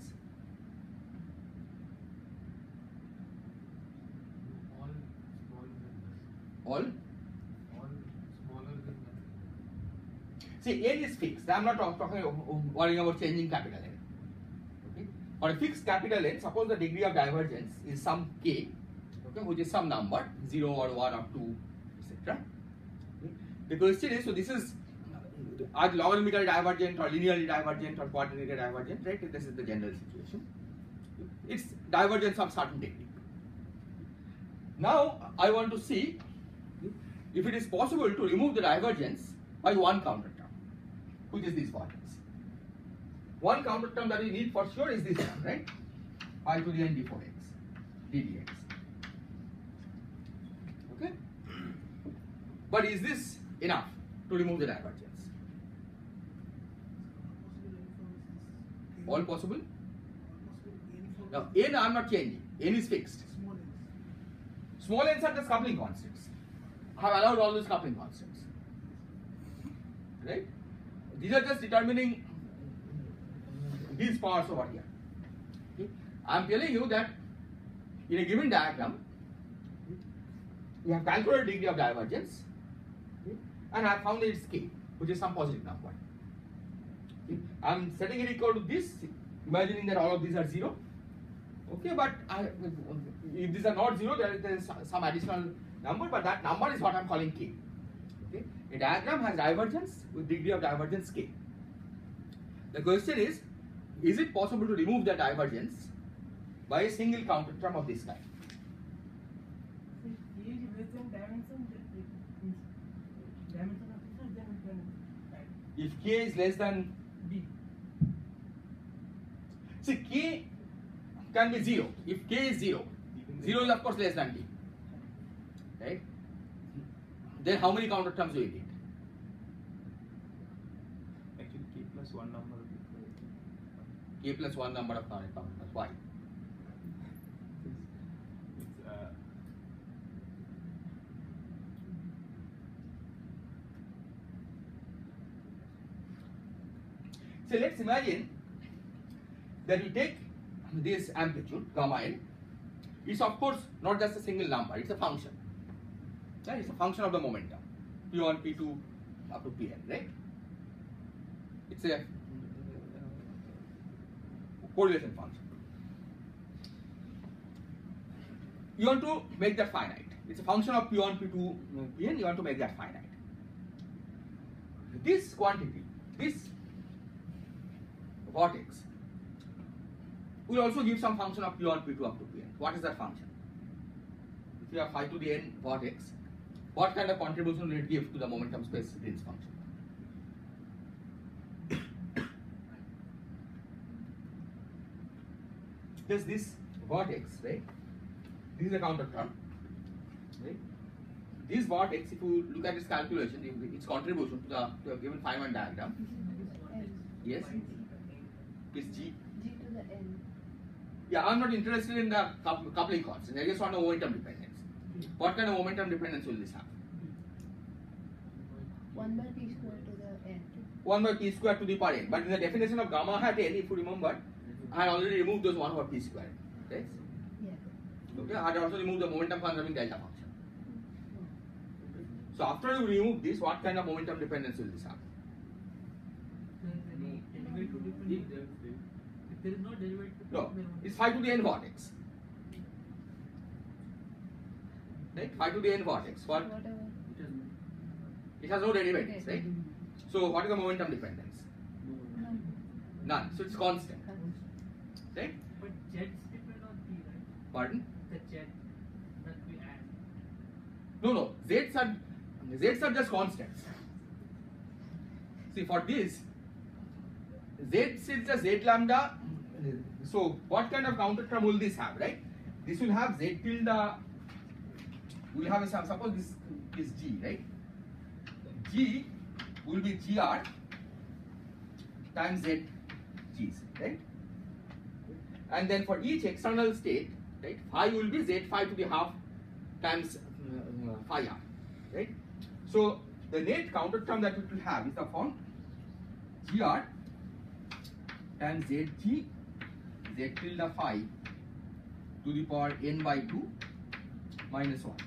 All smaller than that. All. All smaller than that. See, n is fixed. I'm not talk, talking worrying about changing capital N. Okay. For a fixed capital N, suppose the degree of divergence is some k, okay, which is some number, zero or one or two, et cetera. Okay. The question is, so this is are logarithmically divergent or linearly divergent or quadratically divergent, right? This is the general situation. It's divergence of certain degree. Now I want to see if it is possible to remove the divergence by one counter term, which is this vertex. One counter term that we need for sure is this one, right? I to the n d four x, d dx. Okay? But is this enough to remove the divergence? All possible? Now, n I am not changing. N is fixed. Small n's are just coupling constants. I have allowed all those coupling constants. Right? These are just determining these powers over here. Okay? I am telling you that in a given diagram, we have calculated degree of divergence, okay, and I have found that it's k, which is some positive number. Okay? I am setting it equal to this, imagining that all of these are zero. Okay, but I, if these are not zero, there is, there is some additional number, but that number is what I am calling k. Okay? A diagram has divergence with degree of divergence k. The question is, is it possible to remove the divergence by a single counter term of this kind? K is less than dimension, then dimension of this, then we can add If k is less than, D. see, k can be zero. If k is zero, zero is of course less than d, right? Then how many counter terms do you need? Actually, k plus one number of people. K plus one number of counter terms. Why? It's uh, So let's imagine that we take this amplitude gamma n. It's of course not just a single number, it's a function. Right? It's a function of the momentum. P one, P two, up to Pn, right? It's a correlation function. you want to make that finite. It's a function of P one, P two, Pn, you want to make that finite. This quantity, this vortex, will also give some function of P one, P two up to Pn. What is that function? If you have phi to the n vortex, what kind of contribution will it give to the momentum space Green's function? There's this vortex, right? This is a counter term, right? This vortex, if you look at its calculation, its contribution to the, to a given Feynman diagram, N. yes, is G. G to the N. Yeah, I'm not interested in the coupling constant. I just want a momentum dependence. What kind of momentum dependence will this have? one by P square to the N. one by P square to the power n. But in the definition of gamma hat n, if you remember, I had already removed those one over P square. Right? Yeah. Okay, I had also removed the momentum conserving delta function. So after you remove this, what kind of momentum dependence will this have? If there is no derivative, No, it's phi to the n vortex. Right? Phi to the n vortex. What? Whatever. It has no derivatives, right? So what is the momentum dependence? None. None. So it's constant, right? but jets depend on P, right? Pardon? The jet that we add. No, no. Z's are Z's are just constants. See, for this, Z is the Z lambda. So what kind of counter term will this have, right? This will have Z tilde. We'll have a suppose this is G, right? G will be G R times Z G's, right? And then for each external state, right, phi will be Z phi to the half times uh, uh, phi R, right? So the net counter term that it will have is the form G R times Z G Z tilde phi to the power n by two minus one.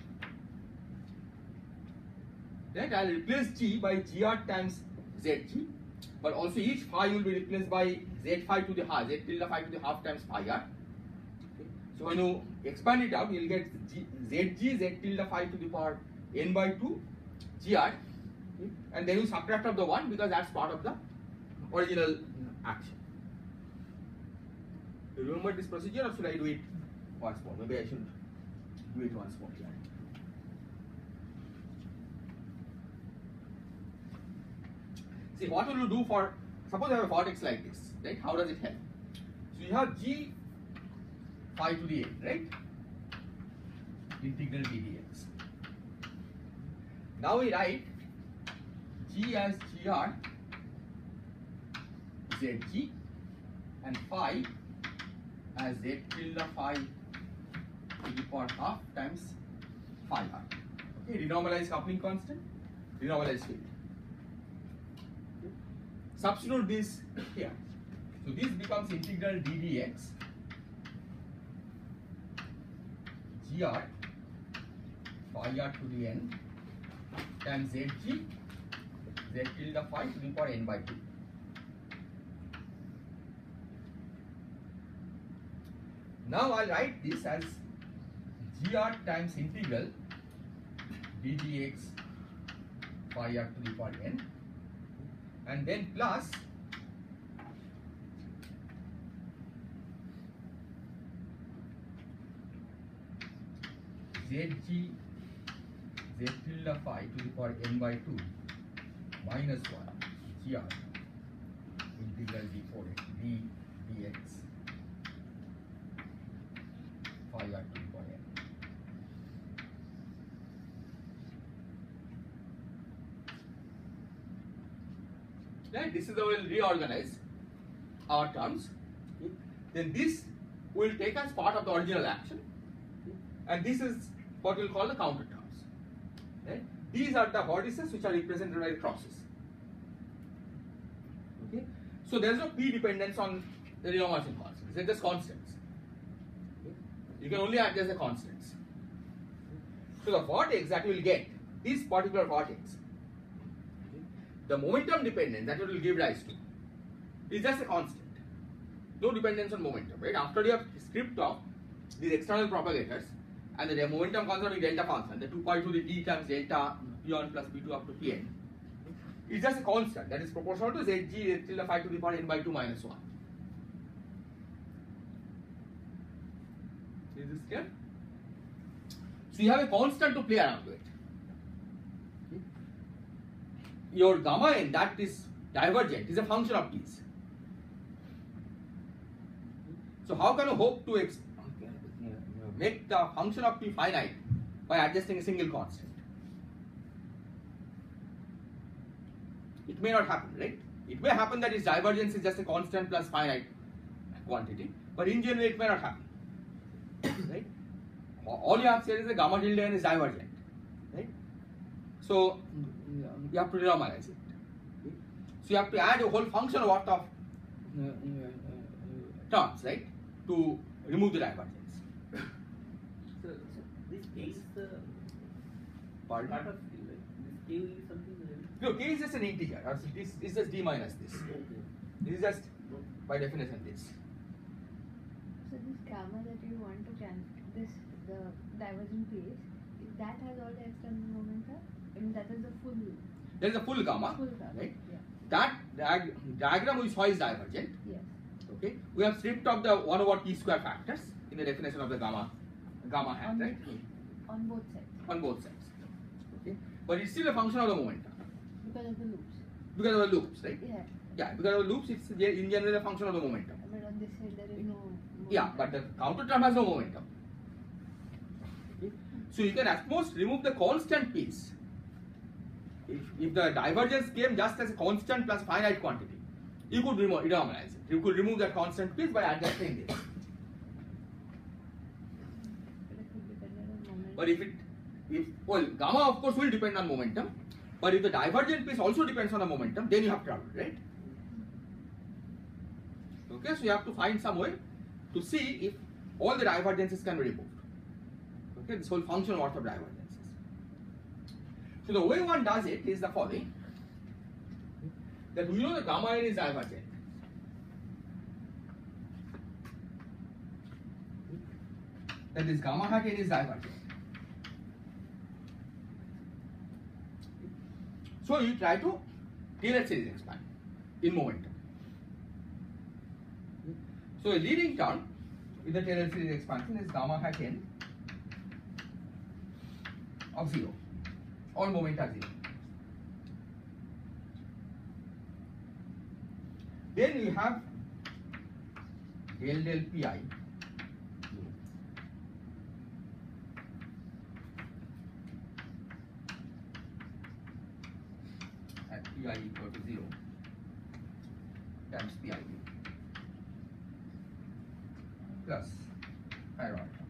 Right? I'll replace G by G R times Z G, but also each phi will be replaced by Z phi to the half, Z tilde phi to the half times phi R. Okay. So when you expand it out, you'll get G, Zg Z tilde phi to the power n by two G R, okay. And then you subtract off the one because that's part of the original action. You remember this procedure, or should I do it once more? Maybe I should do it once more. Yeah. See, what will you do for, suppose you have a vortex like this, right? How does it help? So you have G phi to the n, right? Integral d dx. Now we write G as Gr Zg and phi as Z tilde phi to the power half times phi r. Okay, renormalize coupling constant, renormalize field. Substitute this here. So this becomes integral d dx Gr phi r to the n times Zg Z tilde phi to the power n by two. Now I'll write this as Gr times integral d dx phi r to the power n, and then plus Zg Z tilde phi to the power n by two minus one Gr integral d four x d dx phi r to the power n. Right? This is how we'll reorganize our terms. Okay. Then this will take as part of the original action, okay. And this is what we'll call the counter terms. Right? These are the vortices which are represented by the crosses. Okay. So there is no p dependence on the renormalization constants. They're just constants. Okay. You can only adjust the constants. So the vortex that you will get, this particular vortex, the momentum dependence that it will give rise to is just a constant. No dependence on momentum, right? After you have stripped off these external propagators and the momentum constant of the delta function, the two point two the d times delta p one plus p two up to pn, is just a constant that is proportional to zg tilde phi to the power n by two minus one. Is this clear? So you have a constant to play around with. Okay. Your gamma n that is divergent is a function of these. So how can you hope to ex make the function of p finite by adjusting a single constant? It may not happen, right? It may happen that its divergence is just a constant plus finite quantity, but in general it may not happen, right? All you have said is the gamma tilde n is divergent, right? So you have to renormalize it. So you have to add a whole function worth of terms, right, to remove the divergence. So, so this K is the Pardon? part of K, right? This K is something like No, k is just an integer. Or this is just d minus this. okay. This is just by definition this. So this gamma that you want to can this the divergent phase, if that has all the external momenta, I mean that is the full There is a full gamma, full gamma. right? Yeah. That diag diagram we saw is divergent. Yes. Okay, we have stripped off the one over t square factors in the definition of the gamma gamma hat, On, right? on both sides. On both sides. Okay, but it's still a function of the momentum Because of the loops. because of the loops, right? Yeah. Yeah, because of the loops, it's in general a function of the momentum. But on this side there is no momentum. Yeah, but the counter term has no momentum. Okay. So you can at most remove the constant piece. If, if the divergence came just as a constant plus finite quantity, you could remove, renormalize it. You could remove that constant piece by adjusting this. But it could depend on momentum. But if it, if well, gamma of course will depend on momentum. But if the divergent piece also depends on the momentum, then you have trouble, right? Okay, so you have to find some way to see if all the divergences can be removed. Okay, this whole function worth of divergences. So the way one does it is the following: that we know the gamma n is divergent. That this gamma hat n is divergent. So you try to Taylor series expand in momentum. So a leading term in the Taylor series expansion is gamma hat n of zero. All momenta zero. Then you have del del pi at pi equal to zero times pi plus higher order terms.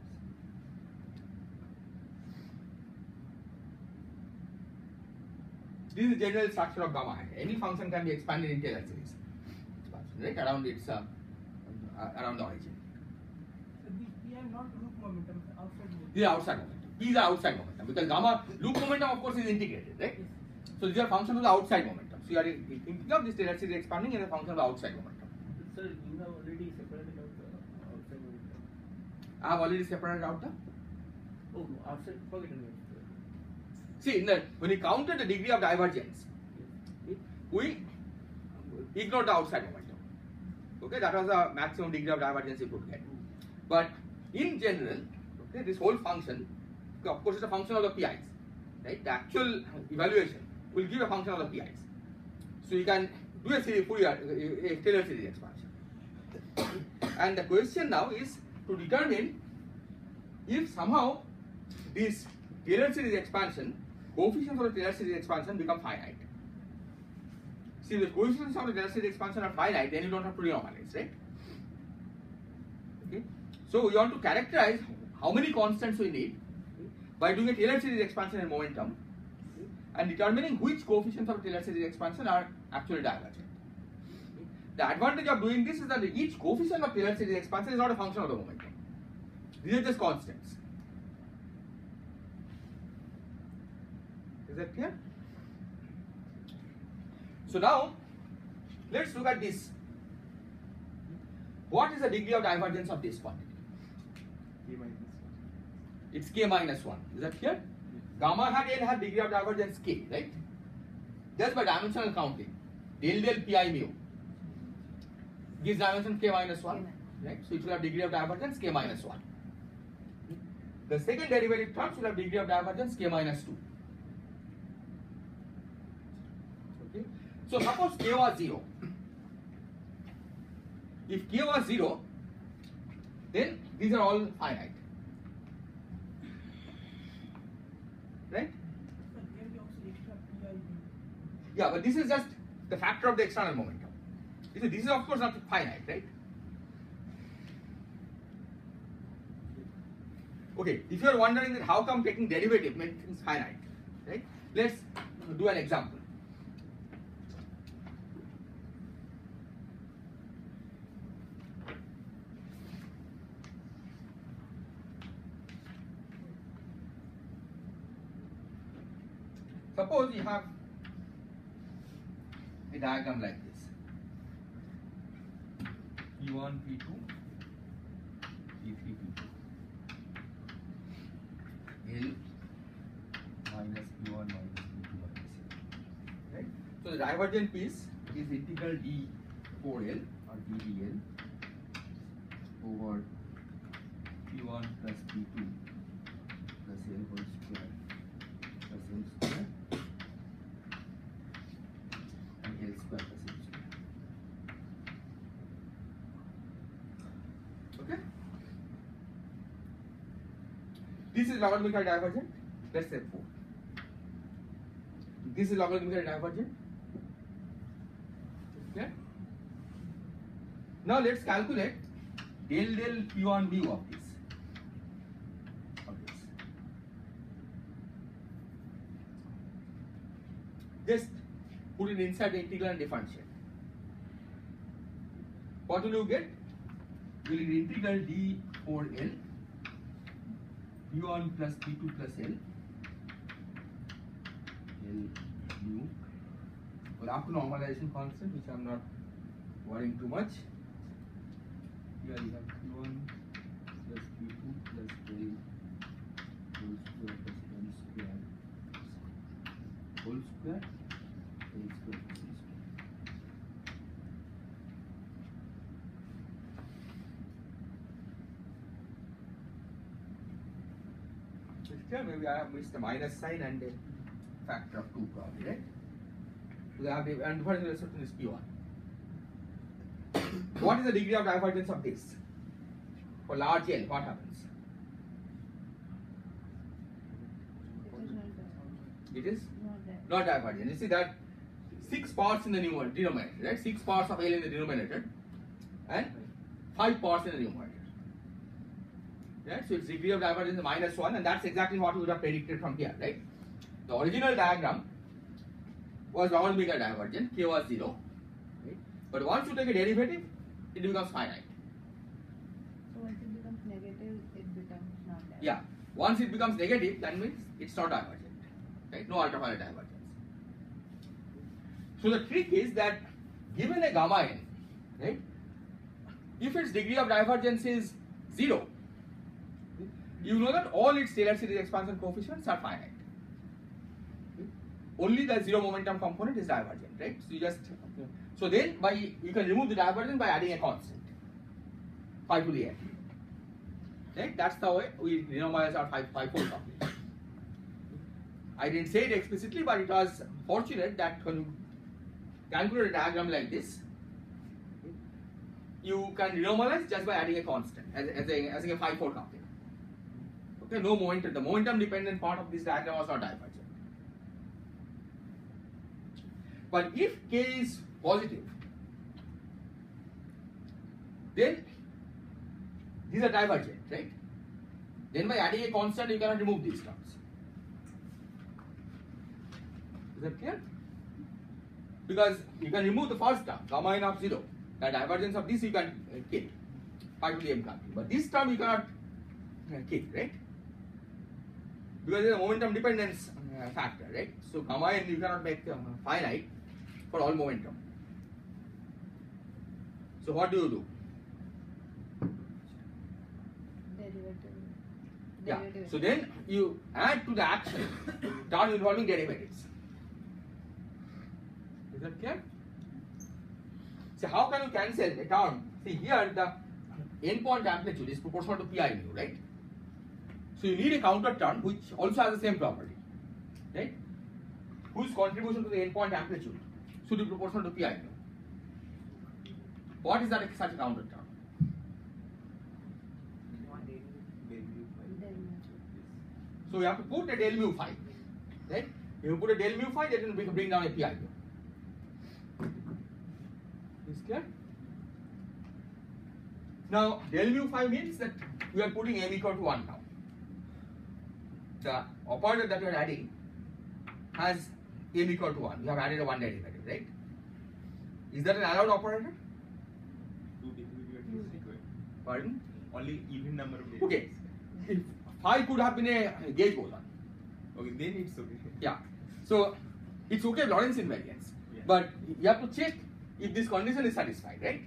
This is the general structure of gamma hat. Any function can be expanded in Taylor series expansion, right? Around its uh, uh, around the origin. So these P are not loop momentum, outside momentum. These are outside momentum. These are outside momentum because gamma loop momentum of course is integrated, right? So these are functions of the outside momentum. So you are thinking of this Taylor series expanding as a function of the outside momentum. Sir, you have already separated out the outside momentum. I have already separated out the. Oh, no, outside, forget it. See, in the, when we counted the degree of divergence, we ignored the outside momentum. Okay, that was the maximum degree of divergence you could get. But in general, okay, this whole function, of course, is a function of the pi's, right? The actual evaluation will give a function of the pi's. So you can do a series, Fourier, a Taylor series expansion. And the question now is to determine if somehow this Taylor series expansion, coefficients of the Taylor series expansion become finite. See, if the coefficients of the Taylor series expansion are finite, then you don't have to renormalize, right? Okay. So we want to characterize how many constants we need by doing a Taylor series expansion in momentum and determining which coefficients of Taylor series expansion are actually divergent. The advantage of doing this is that each coefficient of Taylor series expansion is not a function of the momentum. These are just constants. Is that clear? So now, let's look at this. What is the degree of divergence of this quantity? K minus one. It's k minus one. Is that clear? Gamma hat n has degree of divergence k, right? Just by dimensional counting, del del pi mu gives dimension k minus one, right? So it will have degree of divergence k minus one. The second derivative terms will have degree of divergence k minus two. Okay. So suppose k was zero. If k was zero, then these are all finite, right? Sir, there is also extra P I V. Yeah, but this is just the factor of the external momentum. You see, this is of course not finite, right? Okay, if you are wondering that how come taking derivative makes things finite, right? Let's do an example. Suppose you have a diagram like this. P one, P two, P three, P two. L minus P one minus P two minus L. Right? So the divergent piece is integral d four L or d dl over P one plus P two plus L whole square plus L square and L square plus L square. Okay? This is logarithmical divergent. Let's say four. This is logarithmical divergent. Okay? Now let's calculate del del P one mu of this. Of this. Just put it inside the integral and differentiate. What will you get? You will get integral d four L P one plus P two plus L L mu. Well, after normalization constant, which I am not worrying too much. Here you have P one plus P two plus L whole square plus L square whole square L square plus L square. Here maybe I have missed the minus sign and a factor of two probably, right? So I have the, and what is the result in this P one? What is the degree of divergence of this? For large L, what happens? It is It is not there. Not there. not divergent. You see that six parts in the numerator, denominator, right? Six parts of L in the denominator and five parts in the numerator. Right? So its degree of divergence is minus one, and that's exactly what we would have predicted from here, right? The original diagram was logarithmical divergent, k was zero. Right? But once you take a derivative, it becomes finite. So once it becomes negative, it becomes not there. Yeah. Once it becomes negative, that means it's not divergent. Right? No ultrafine divergence. So the trick is that given a gamma n, right? If its degree of divergence is zero, you know that all its Taylor series expansion coefficients are finite. Only the zero momentum component is divergent, right? So you just so then by you can remove the divergence by adding a constant, phi to the n. Right? That's the way we renormalize our five five fold coupling. I didn't say it explicitly, but it was fortunate that when you calculate a diagram like this, you can renormalize just by adding a constant as, as a as a five fold coupling. Okay, no momentum. The momentum dependent part of this diagram was not divergent. But if k is positive, then these are divergent, right? Then by adding a constant, you cannot remove these terms. Is that clear? Because you can remove the first term, gamma n of zero. The divergence of this you can uh, kill, phi to the m coupling. But this term you cannot uh, kill, right? Because there is a momentum dependence uh, factor, right? So gamma n you cannot make uh, finite for all momentum. So what do you do? Derivative. Yeah. derivative. So then you add to the action term involving derivatives. Is that clear? So how can you cancel a term? See here the endpoint amplitude is proportional to pi mu, right? So you need a counter term which also has the same property, right? Whose contribution to the endpoint amplitude should be proportional to pi mu. What is that such a counter term? So you have to put a del mu phi, right? If you put a del mu phi, that will bring down a pi mu. Is clear? Now del mu phi means that we are putting m equal to one now. The operator that you are adding has m equal to one. You have added a one derivative, right? Is that an allowed operator? Two derivatives required. Pardon? Only even number of derivatives. Okay. If phi could have been a gauge boson. Okay, then it's okay. Yeah. So it's okay Lorentz invariance. Yeah. But you have to check if this condition is satisfied, right?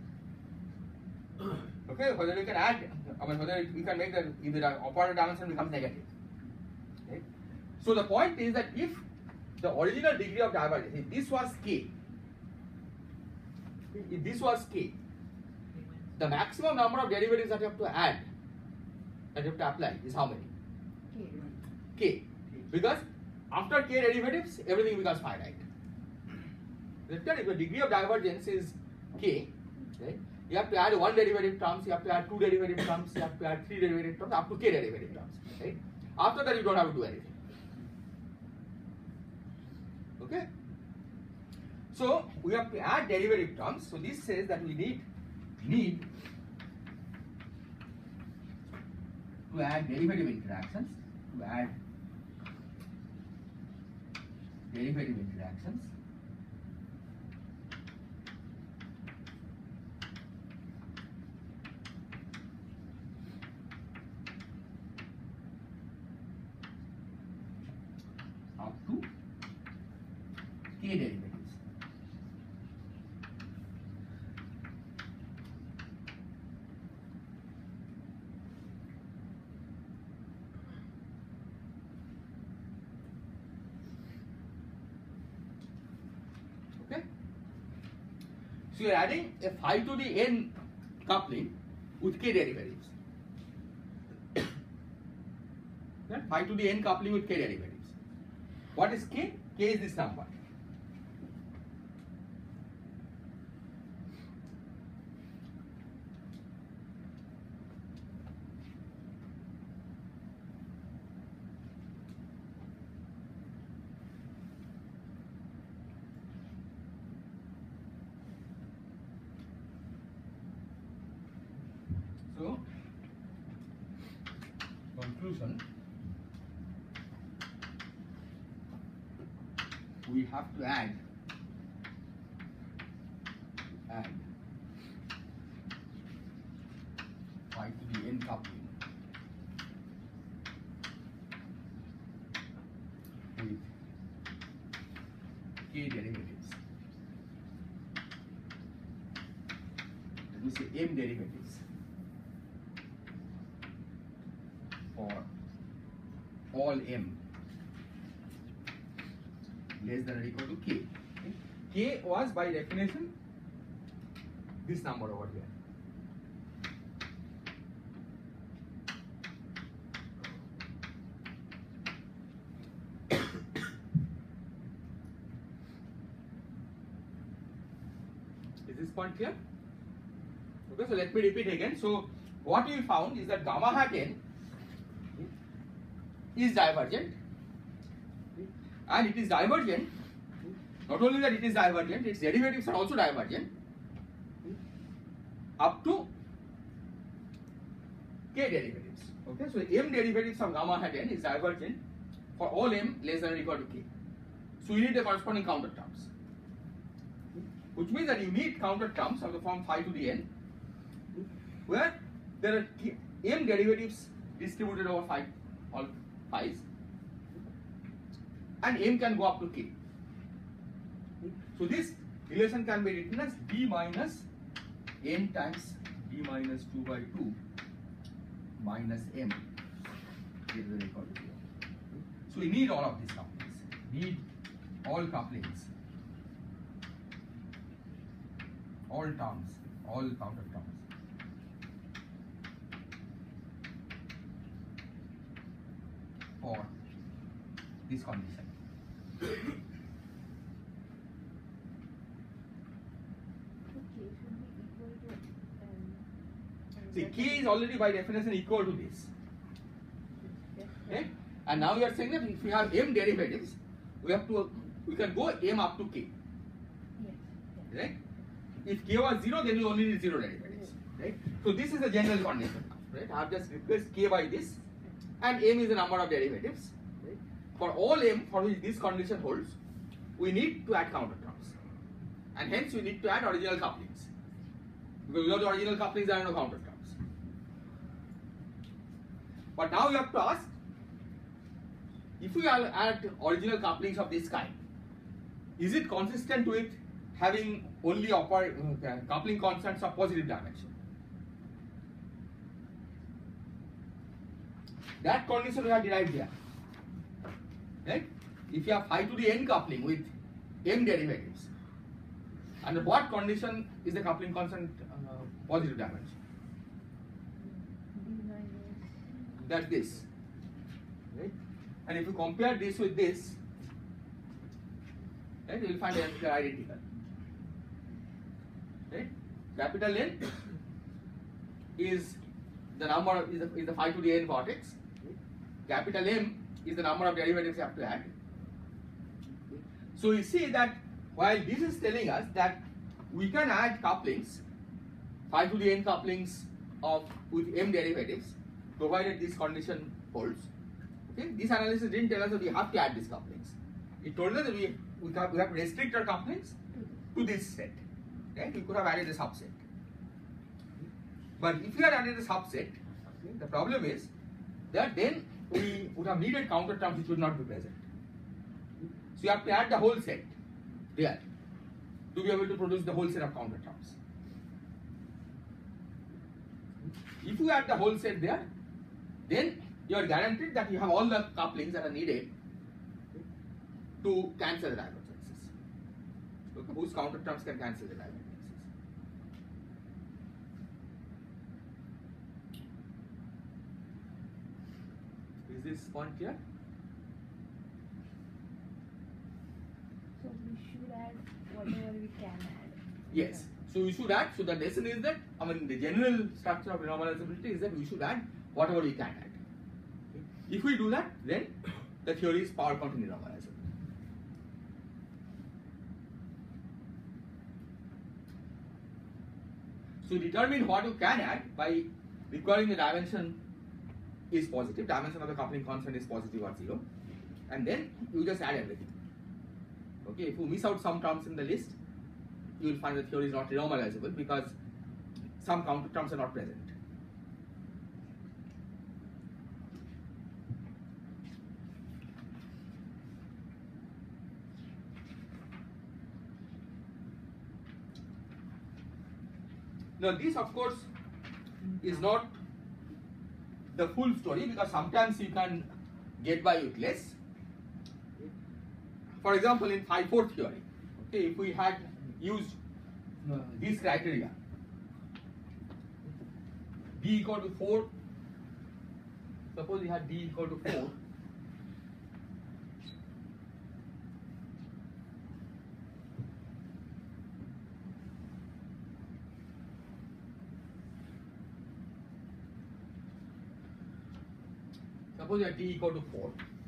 Okay, whether you can add, I mean whether you can make the if the operator dimension becomes negative. Right? So the point is that if the original degree of divergence, if this was k, if this was k, the maximum number of derivatives that you have to add, that you have to apply is how many? K. K. Because after k derivatives, everything becomes finite. If the degree of divergence is k, right? You have to add one derivative terms, you have to add two derivative terms, you have to add three derivative terms, up to k derivative terms, right? After that, you don't have to do anything. Okay? So we have to add derivative terms. So this says that we need need to add derivative interactions, to add derivative interactions. Up to k derivatives. Okay? So you are adding a phi to the n coupling with k derivatives. Right? Phi to the n coupling with k derivatives. What is k? K is this number. So, conclusion, we have to add add phi to the n coupling with k derivatives. Let me say m derivatives for all m less than or equal to k. Okay? K was by definition this number over here. Is this point clear? Okay, so let me repeat again. So what we found is that gamma hat n is divergent, and it is divergent. Not only that it is divergent, its derivatives are also divergent up to k derivatives. Okay, so m derivatives of gamma hat n is divergent for all m less than or equal to k. So you need the corresponding counter terms, which means that you need counter terms of the form phi to the n, where there are k, m derivatives distributed over phi, all phi's, and m can go up to k. So this relation can be written as d minus n times d minus two by two minus m greater than or equal to zero. So we need all of these couplings. Need all couplings, all terms, all counter terms. For this condition. See, k is already by definition equal to this. Okay? And now we are saying that if we have m derivatives, we have to we can go m up to k. Right? If k was zero, then you only need zero derivatives. Right? So this is the general condition. Right? I have just replaced k by this, and m is the number of derivatives. Right? For all m for which this condition holds, we need to add counter terms, and hence we need to add original couplings. Because without the original couplings, there are no counter terms. But now you have to ask, if we add original couplings of this kind, is it consistent with having only upper uh, coupling constants of positive dimension? That condition we have derived here. Right? If you have phi to the n coupling with m derivatives, under what condition is the coupling constant uh, positive dimension? That's this. Right? And if you compare this with this, right, you will find they are identical. Right? Capital N is the number is the, is the phi to the n vertex. Capital M is the number of derivatives you have to add. So you see that while this is telling us that we can add couplings, phi to the n couplings of with m derivatives, provided this condition holds. Okay, this analysis didn't tell us that we have to add these couplings. It told us that we we have, we have to restrict our couplings to this set. Right? We could have added a subset. But if we had added a subset, okay, the problem is that then we would have needed counter terms which would not be present. So you have to add the whole set there to be able to produce the whole set of counter terms. If you add the whole set there, then you are guaranteed that you have all the couplings that are needed to cancel the divergences. Okay, whose counter terms can cancel the divergences. Is this point clear? So we should add whatever we can add. Yes. So we should add. So the lesson is that, I mean, the general structure of renormalizability is that we should add whatever we can add. Okay. If we do that, then the theory is power quantity renormalizable. So determine what you can add by requiring the dimension is positive, dimension of the coupling constant is positive or zero, and then you just add everything. Okay, if you miss out some terms in the list, you will find the theory is not renormalizable because some counter terms are not present. Now this of course is not the full story because sometimes you can get by with less. For example, in phi four theory, okay, if we had used uh, these criteria, d equal to four, suppose we had d equal to four, suppose you have d equal to four,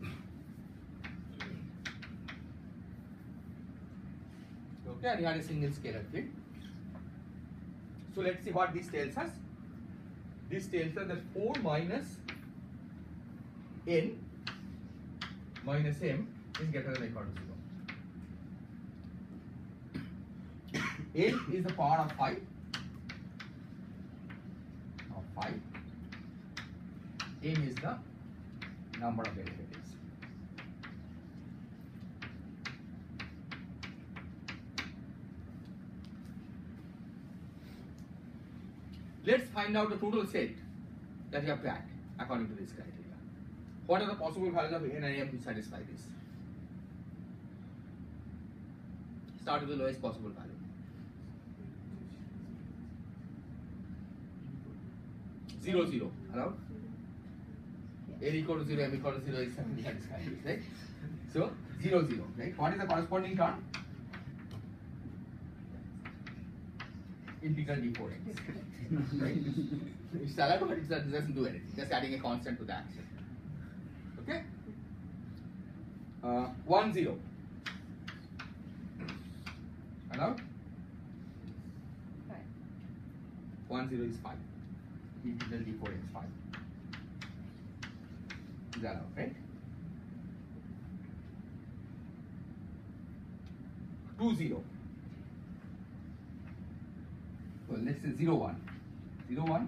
okay, and you had a single scalar field. So let's see what this tells us. This tells us that four minus n minus m is greater than or equal to zero. N is the power of five, of five. M is the number of derivatives. Let's find out the total set that you have to add according to this criteria. What are the possible values of n and m to satisfy this? Start with the lowest possible value. Zero, zero. Allowed? N equal to zero, m equal to zero is satisfied, right? So, zero, zero, right? What is the corresponding term? Integral d four x. Right? It's allowed, but it doesn't do anything. Just adding a constant to the action. Okay? Uh, one, zero. Allowed? Five. one, zero is five. Integral d four x five. Is allowed, right? two, zero. Well, let's say zero, one. zero, one.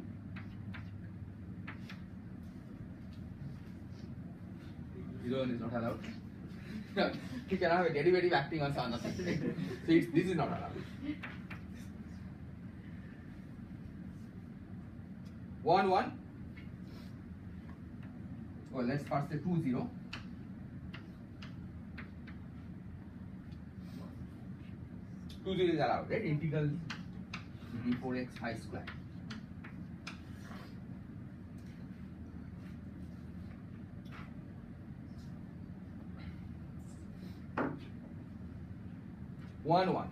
zero, one is not allowed. You cannot have a derivative acting on some nothing. Right? So it's, this is not allowed. one, one. Well, let's first say two, zero. two, zero is allowed, right? Integral d four x I square. one, one.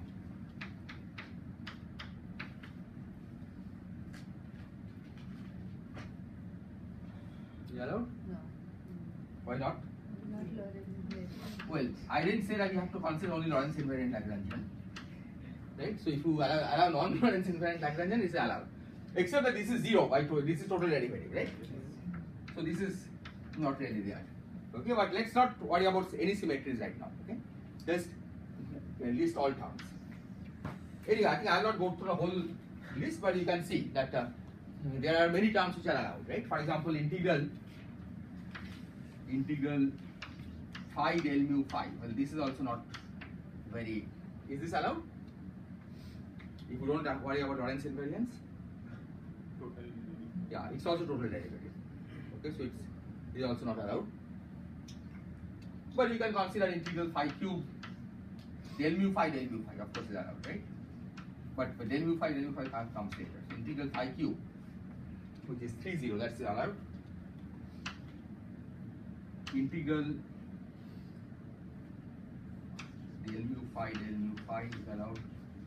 You allowed? No. Why not? Not Lorentz. Well, I didn't say that you have to consider only Lorentz invariant Lagrangian. Right? So if you allow, allow non-Lorentz invariant Lagrangian, it's allowed. Except that this is zero, I told this is total derivative, right? So this is not really there. Okay, but let's not worry about any symmetries right now. Okay? Just list all terms. Anyway, I think I will not go through the whole list, but you can see that uh, there are many terms which are allowed, right? For example, integral integral phi del mu phi. Well, this is also not very. Is this allowed? If you don't worry about Lorentz invariance, Total. yeah, it's also total derivative. Okay, so it's it is also not allowed. But you can consider integral phi cube del mu phi del mu phi. Of course, is allowed, right? But, but del mu phi del mu phi comes later. So integral phi cube, which is three zero, that's allowed. Integral del mu phi del mu phi is allowed.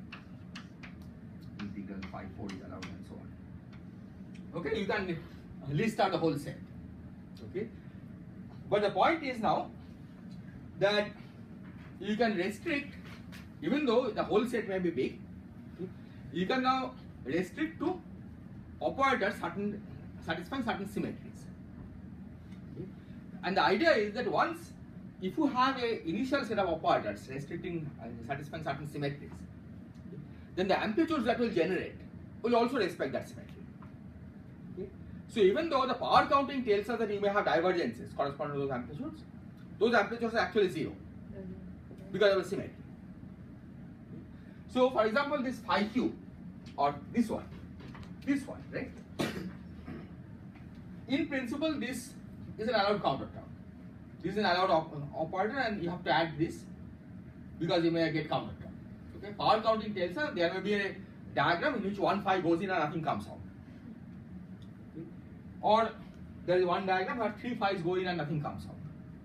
Integral phi four is allowed, and so on. Okay, you can list out the whole set. Okay, but the point is now that you can restrict, even though the whole set may be big, you can now restrict to operators certain satisfying certain symmetries. Okay? And the idea is that once, if you have a initial set of operators restricting uh, satisfying certain symmetries, okay, then the amplitudes that will generate will also respect that symmetry. Okay? So even though the power counting tells us that you may have divergences corresponding to those amplitudes, those amplitudes are actually zero because of the symmetry. So, for example, this phi cube or this one, this one, right? In principle, this is an allowed counter term. This is an allowed op operator, and you have to add this because you may get counter term. Okay, power counting tells us there may be a diagram in which one phi goes in and nothing comes out. Okay? Or there is one diagram where three phi's go in and nothing comes out.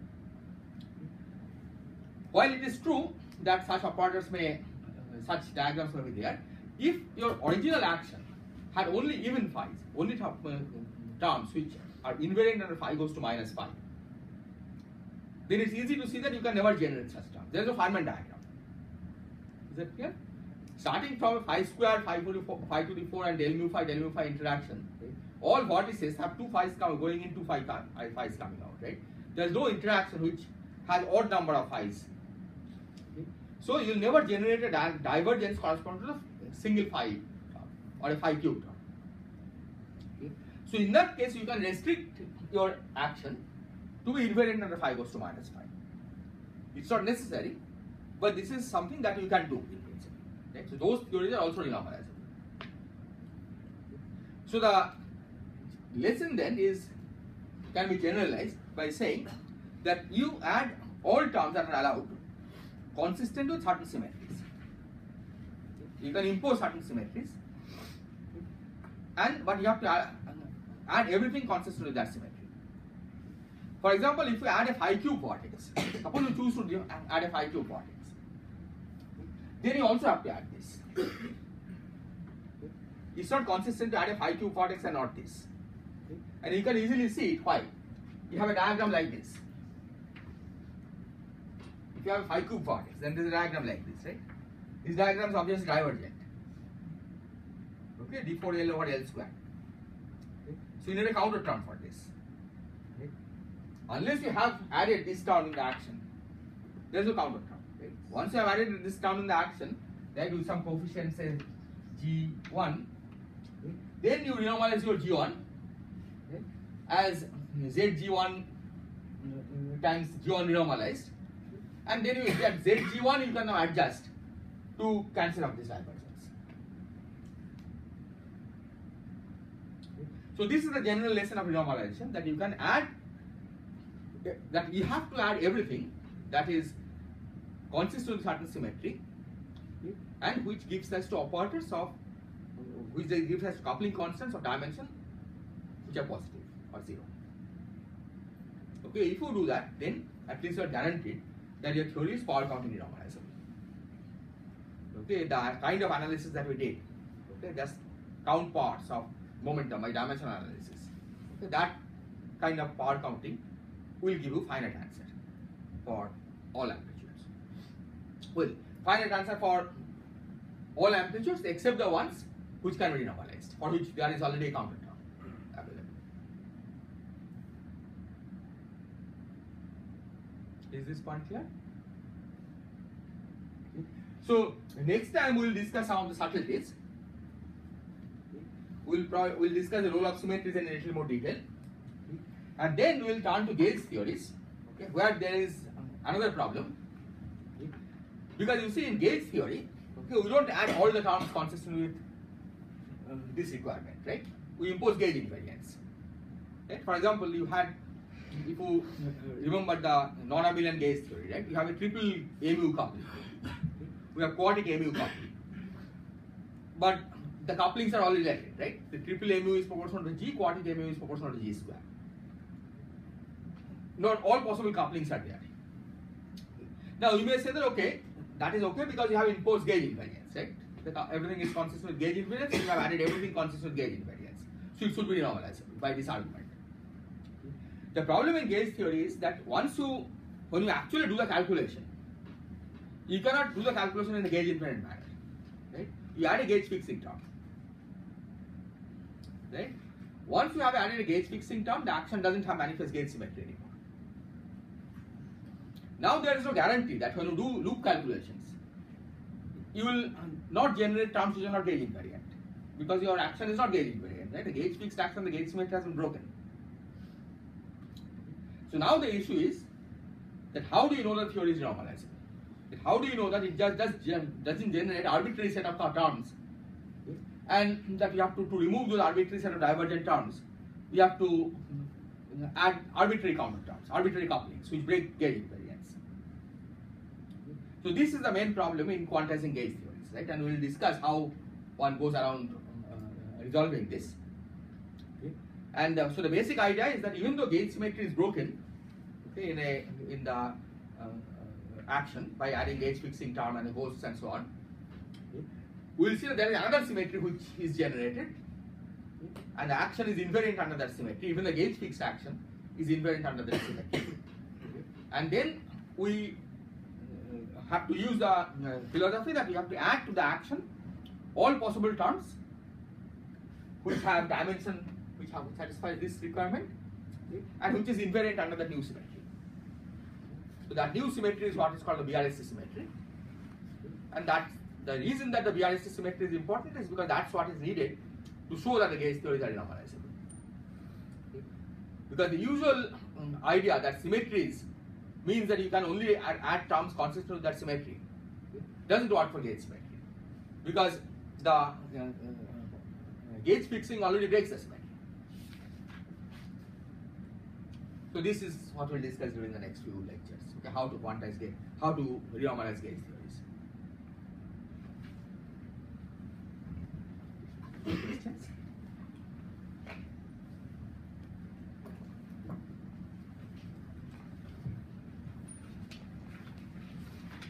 While it is true that such operators may, uh, such diagrams may be there, if your original action had only even phi's, only uh, terms which are invariant under phi goes to minus phi, then it's easy to see that you can never generate such terms. There is a Feynman diagram. Is that clear? Starting from phi square, phi to the four, phi to the four, and del mu phi, del mu phi interaction, right? All vortices have two phi's come, going in, two phi, phi's coming out, right? There is no interaction which has odd number of phi's. Okay? So you will never generate a di divergence corresponding to the single phi term or a phi cube term. Okay? So in that case, you can restrict your action to be invariant under phi goes to minus phi. It's not necessary, but this is something that you can do in principle. Right? So those theories are also renormalizable. So the lesson then is can be generalized by saying that you add all terms that are allowed consistent with certain symmetries. You can impose certain symmetries, and but you have to add, add everything consistent with that symmetry. For example, if you add a phi cube vortex, suppose you choose to add a phi cube vortex, then you also have to add this. It's not consistent to add a phi cube vortex and not this. And you can easily see it. Why? You have a diagram like this. If you have a phi cube vortex, then there is a diagram like this, right? This diagram is obviously divergent. Okay, d four L over L square. Okay. So you need a counter term for this. Okay. Unless you have added this term in the action, there is no counter term. Okay. Once you have added this term in the action, then with some coefficient say G one, okay. Then you renormalize your G one, okay, as Z G one times G one renormalized, and then you get Z G one, you can now adjust to cancel out this divergence. So this is the general lesson of renormalization, that you can add, that you have to add everything that is consistent with certain symmetry, and which gives us to operators of, which gives us coupling constants of dimension which are positive or zero. Okay, if you do that, then at least you are guaranteed that your theory is power counting renormalizable. Okay, the kind of analysis that we did, okay, just count parts of momentum by dimension analysis. Okay, that kind of power counting will give you finite answer for all amplitudes. Well, finite answer for all amplitudes except the ones which can be renormalized, for which there is already a counter term available. Is this point clear? Okay. So next time we will discuss some of the subtleties. We'll probably we'll discuss the role of symmetries in a little more detail, and then we'll turn to gauge theories, okay, where there is another problem. Okay. Because you see, in gauge theory, okay, we don't add all the terms consistent with uh, this requirement, right? We impose gauge invariance. Right? For example, you had, if you remember the non-abelian gauge theory, right? You have a triple A mu coupling. We have quartic A mu coupling, but the couplings are all related, right? The triple A mu is proportional to G, quartic A mu is proportional to G square. Not all possible couplings are there. Now you may say that, okay, that is okay because you have imposed gauge invariance, right? The, everything is consistent with gauge invariance, you have added everything consistent with gauge invariance. So it should be renormalizable by this argument. The problem in gauge theory is that once you, when you actually do the calculation, you cannot do the calculation in a gauge invariant manner, right? You add a gauge fixing term. Right? Once you have added a gauge fixing term, the action doesn't have manifest gauge symmetry anymore. Now there is no guarantee that when you do loop calculations, you will not generate terms which are not gauge invariant, because your action is not gauge invariant, right? The gauge fixed action, the gauge symmetry has been broken. So now the issue is that how do you know that theory is renormalizable? That how do you know that it just does, doesn't generate arbitrary set of terms, and that you have to, to remove those arbitrary set of divergent terms, you have to add arbitrary counter terms, arbitrary couplings, which break gauge invariance. So this is the main problem in quantizing gauge theories, right? And we will discuss how one goes around uh, resolving this. Okay? And uh, so the basic idea is that even though gauge symmetry is broken, okay, in a in the uh, uh, action by adding gauge fixing term and the hosts and so on, we will see that there is another symmetry which is generated, and the action is invariant under that symmetry. Even the gauge fixed action is invariant under that symmetry. And then we have to use the uh, philosophy that we have to add to the action all possible terms which have dimension which have satisfies this requirement, and which is invariant under the new symmetry. So that new symmetry is what is called the B R S T symmetry, and that's the reason that the B R S T symmetry is important is because that's what is needed to show that the gauge theories are renormalizable. Because the usual um, idea that symmetries means that you can only add, add terms consistent with that symmetry doesn't work for gauge symmetry, because the uh, uh, gauge fixing already breaks the symmetry. So this is what we'll discuss during the next few lectures. Okay, how to quantize gauge, how to renormalize gauge theory.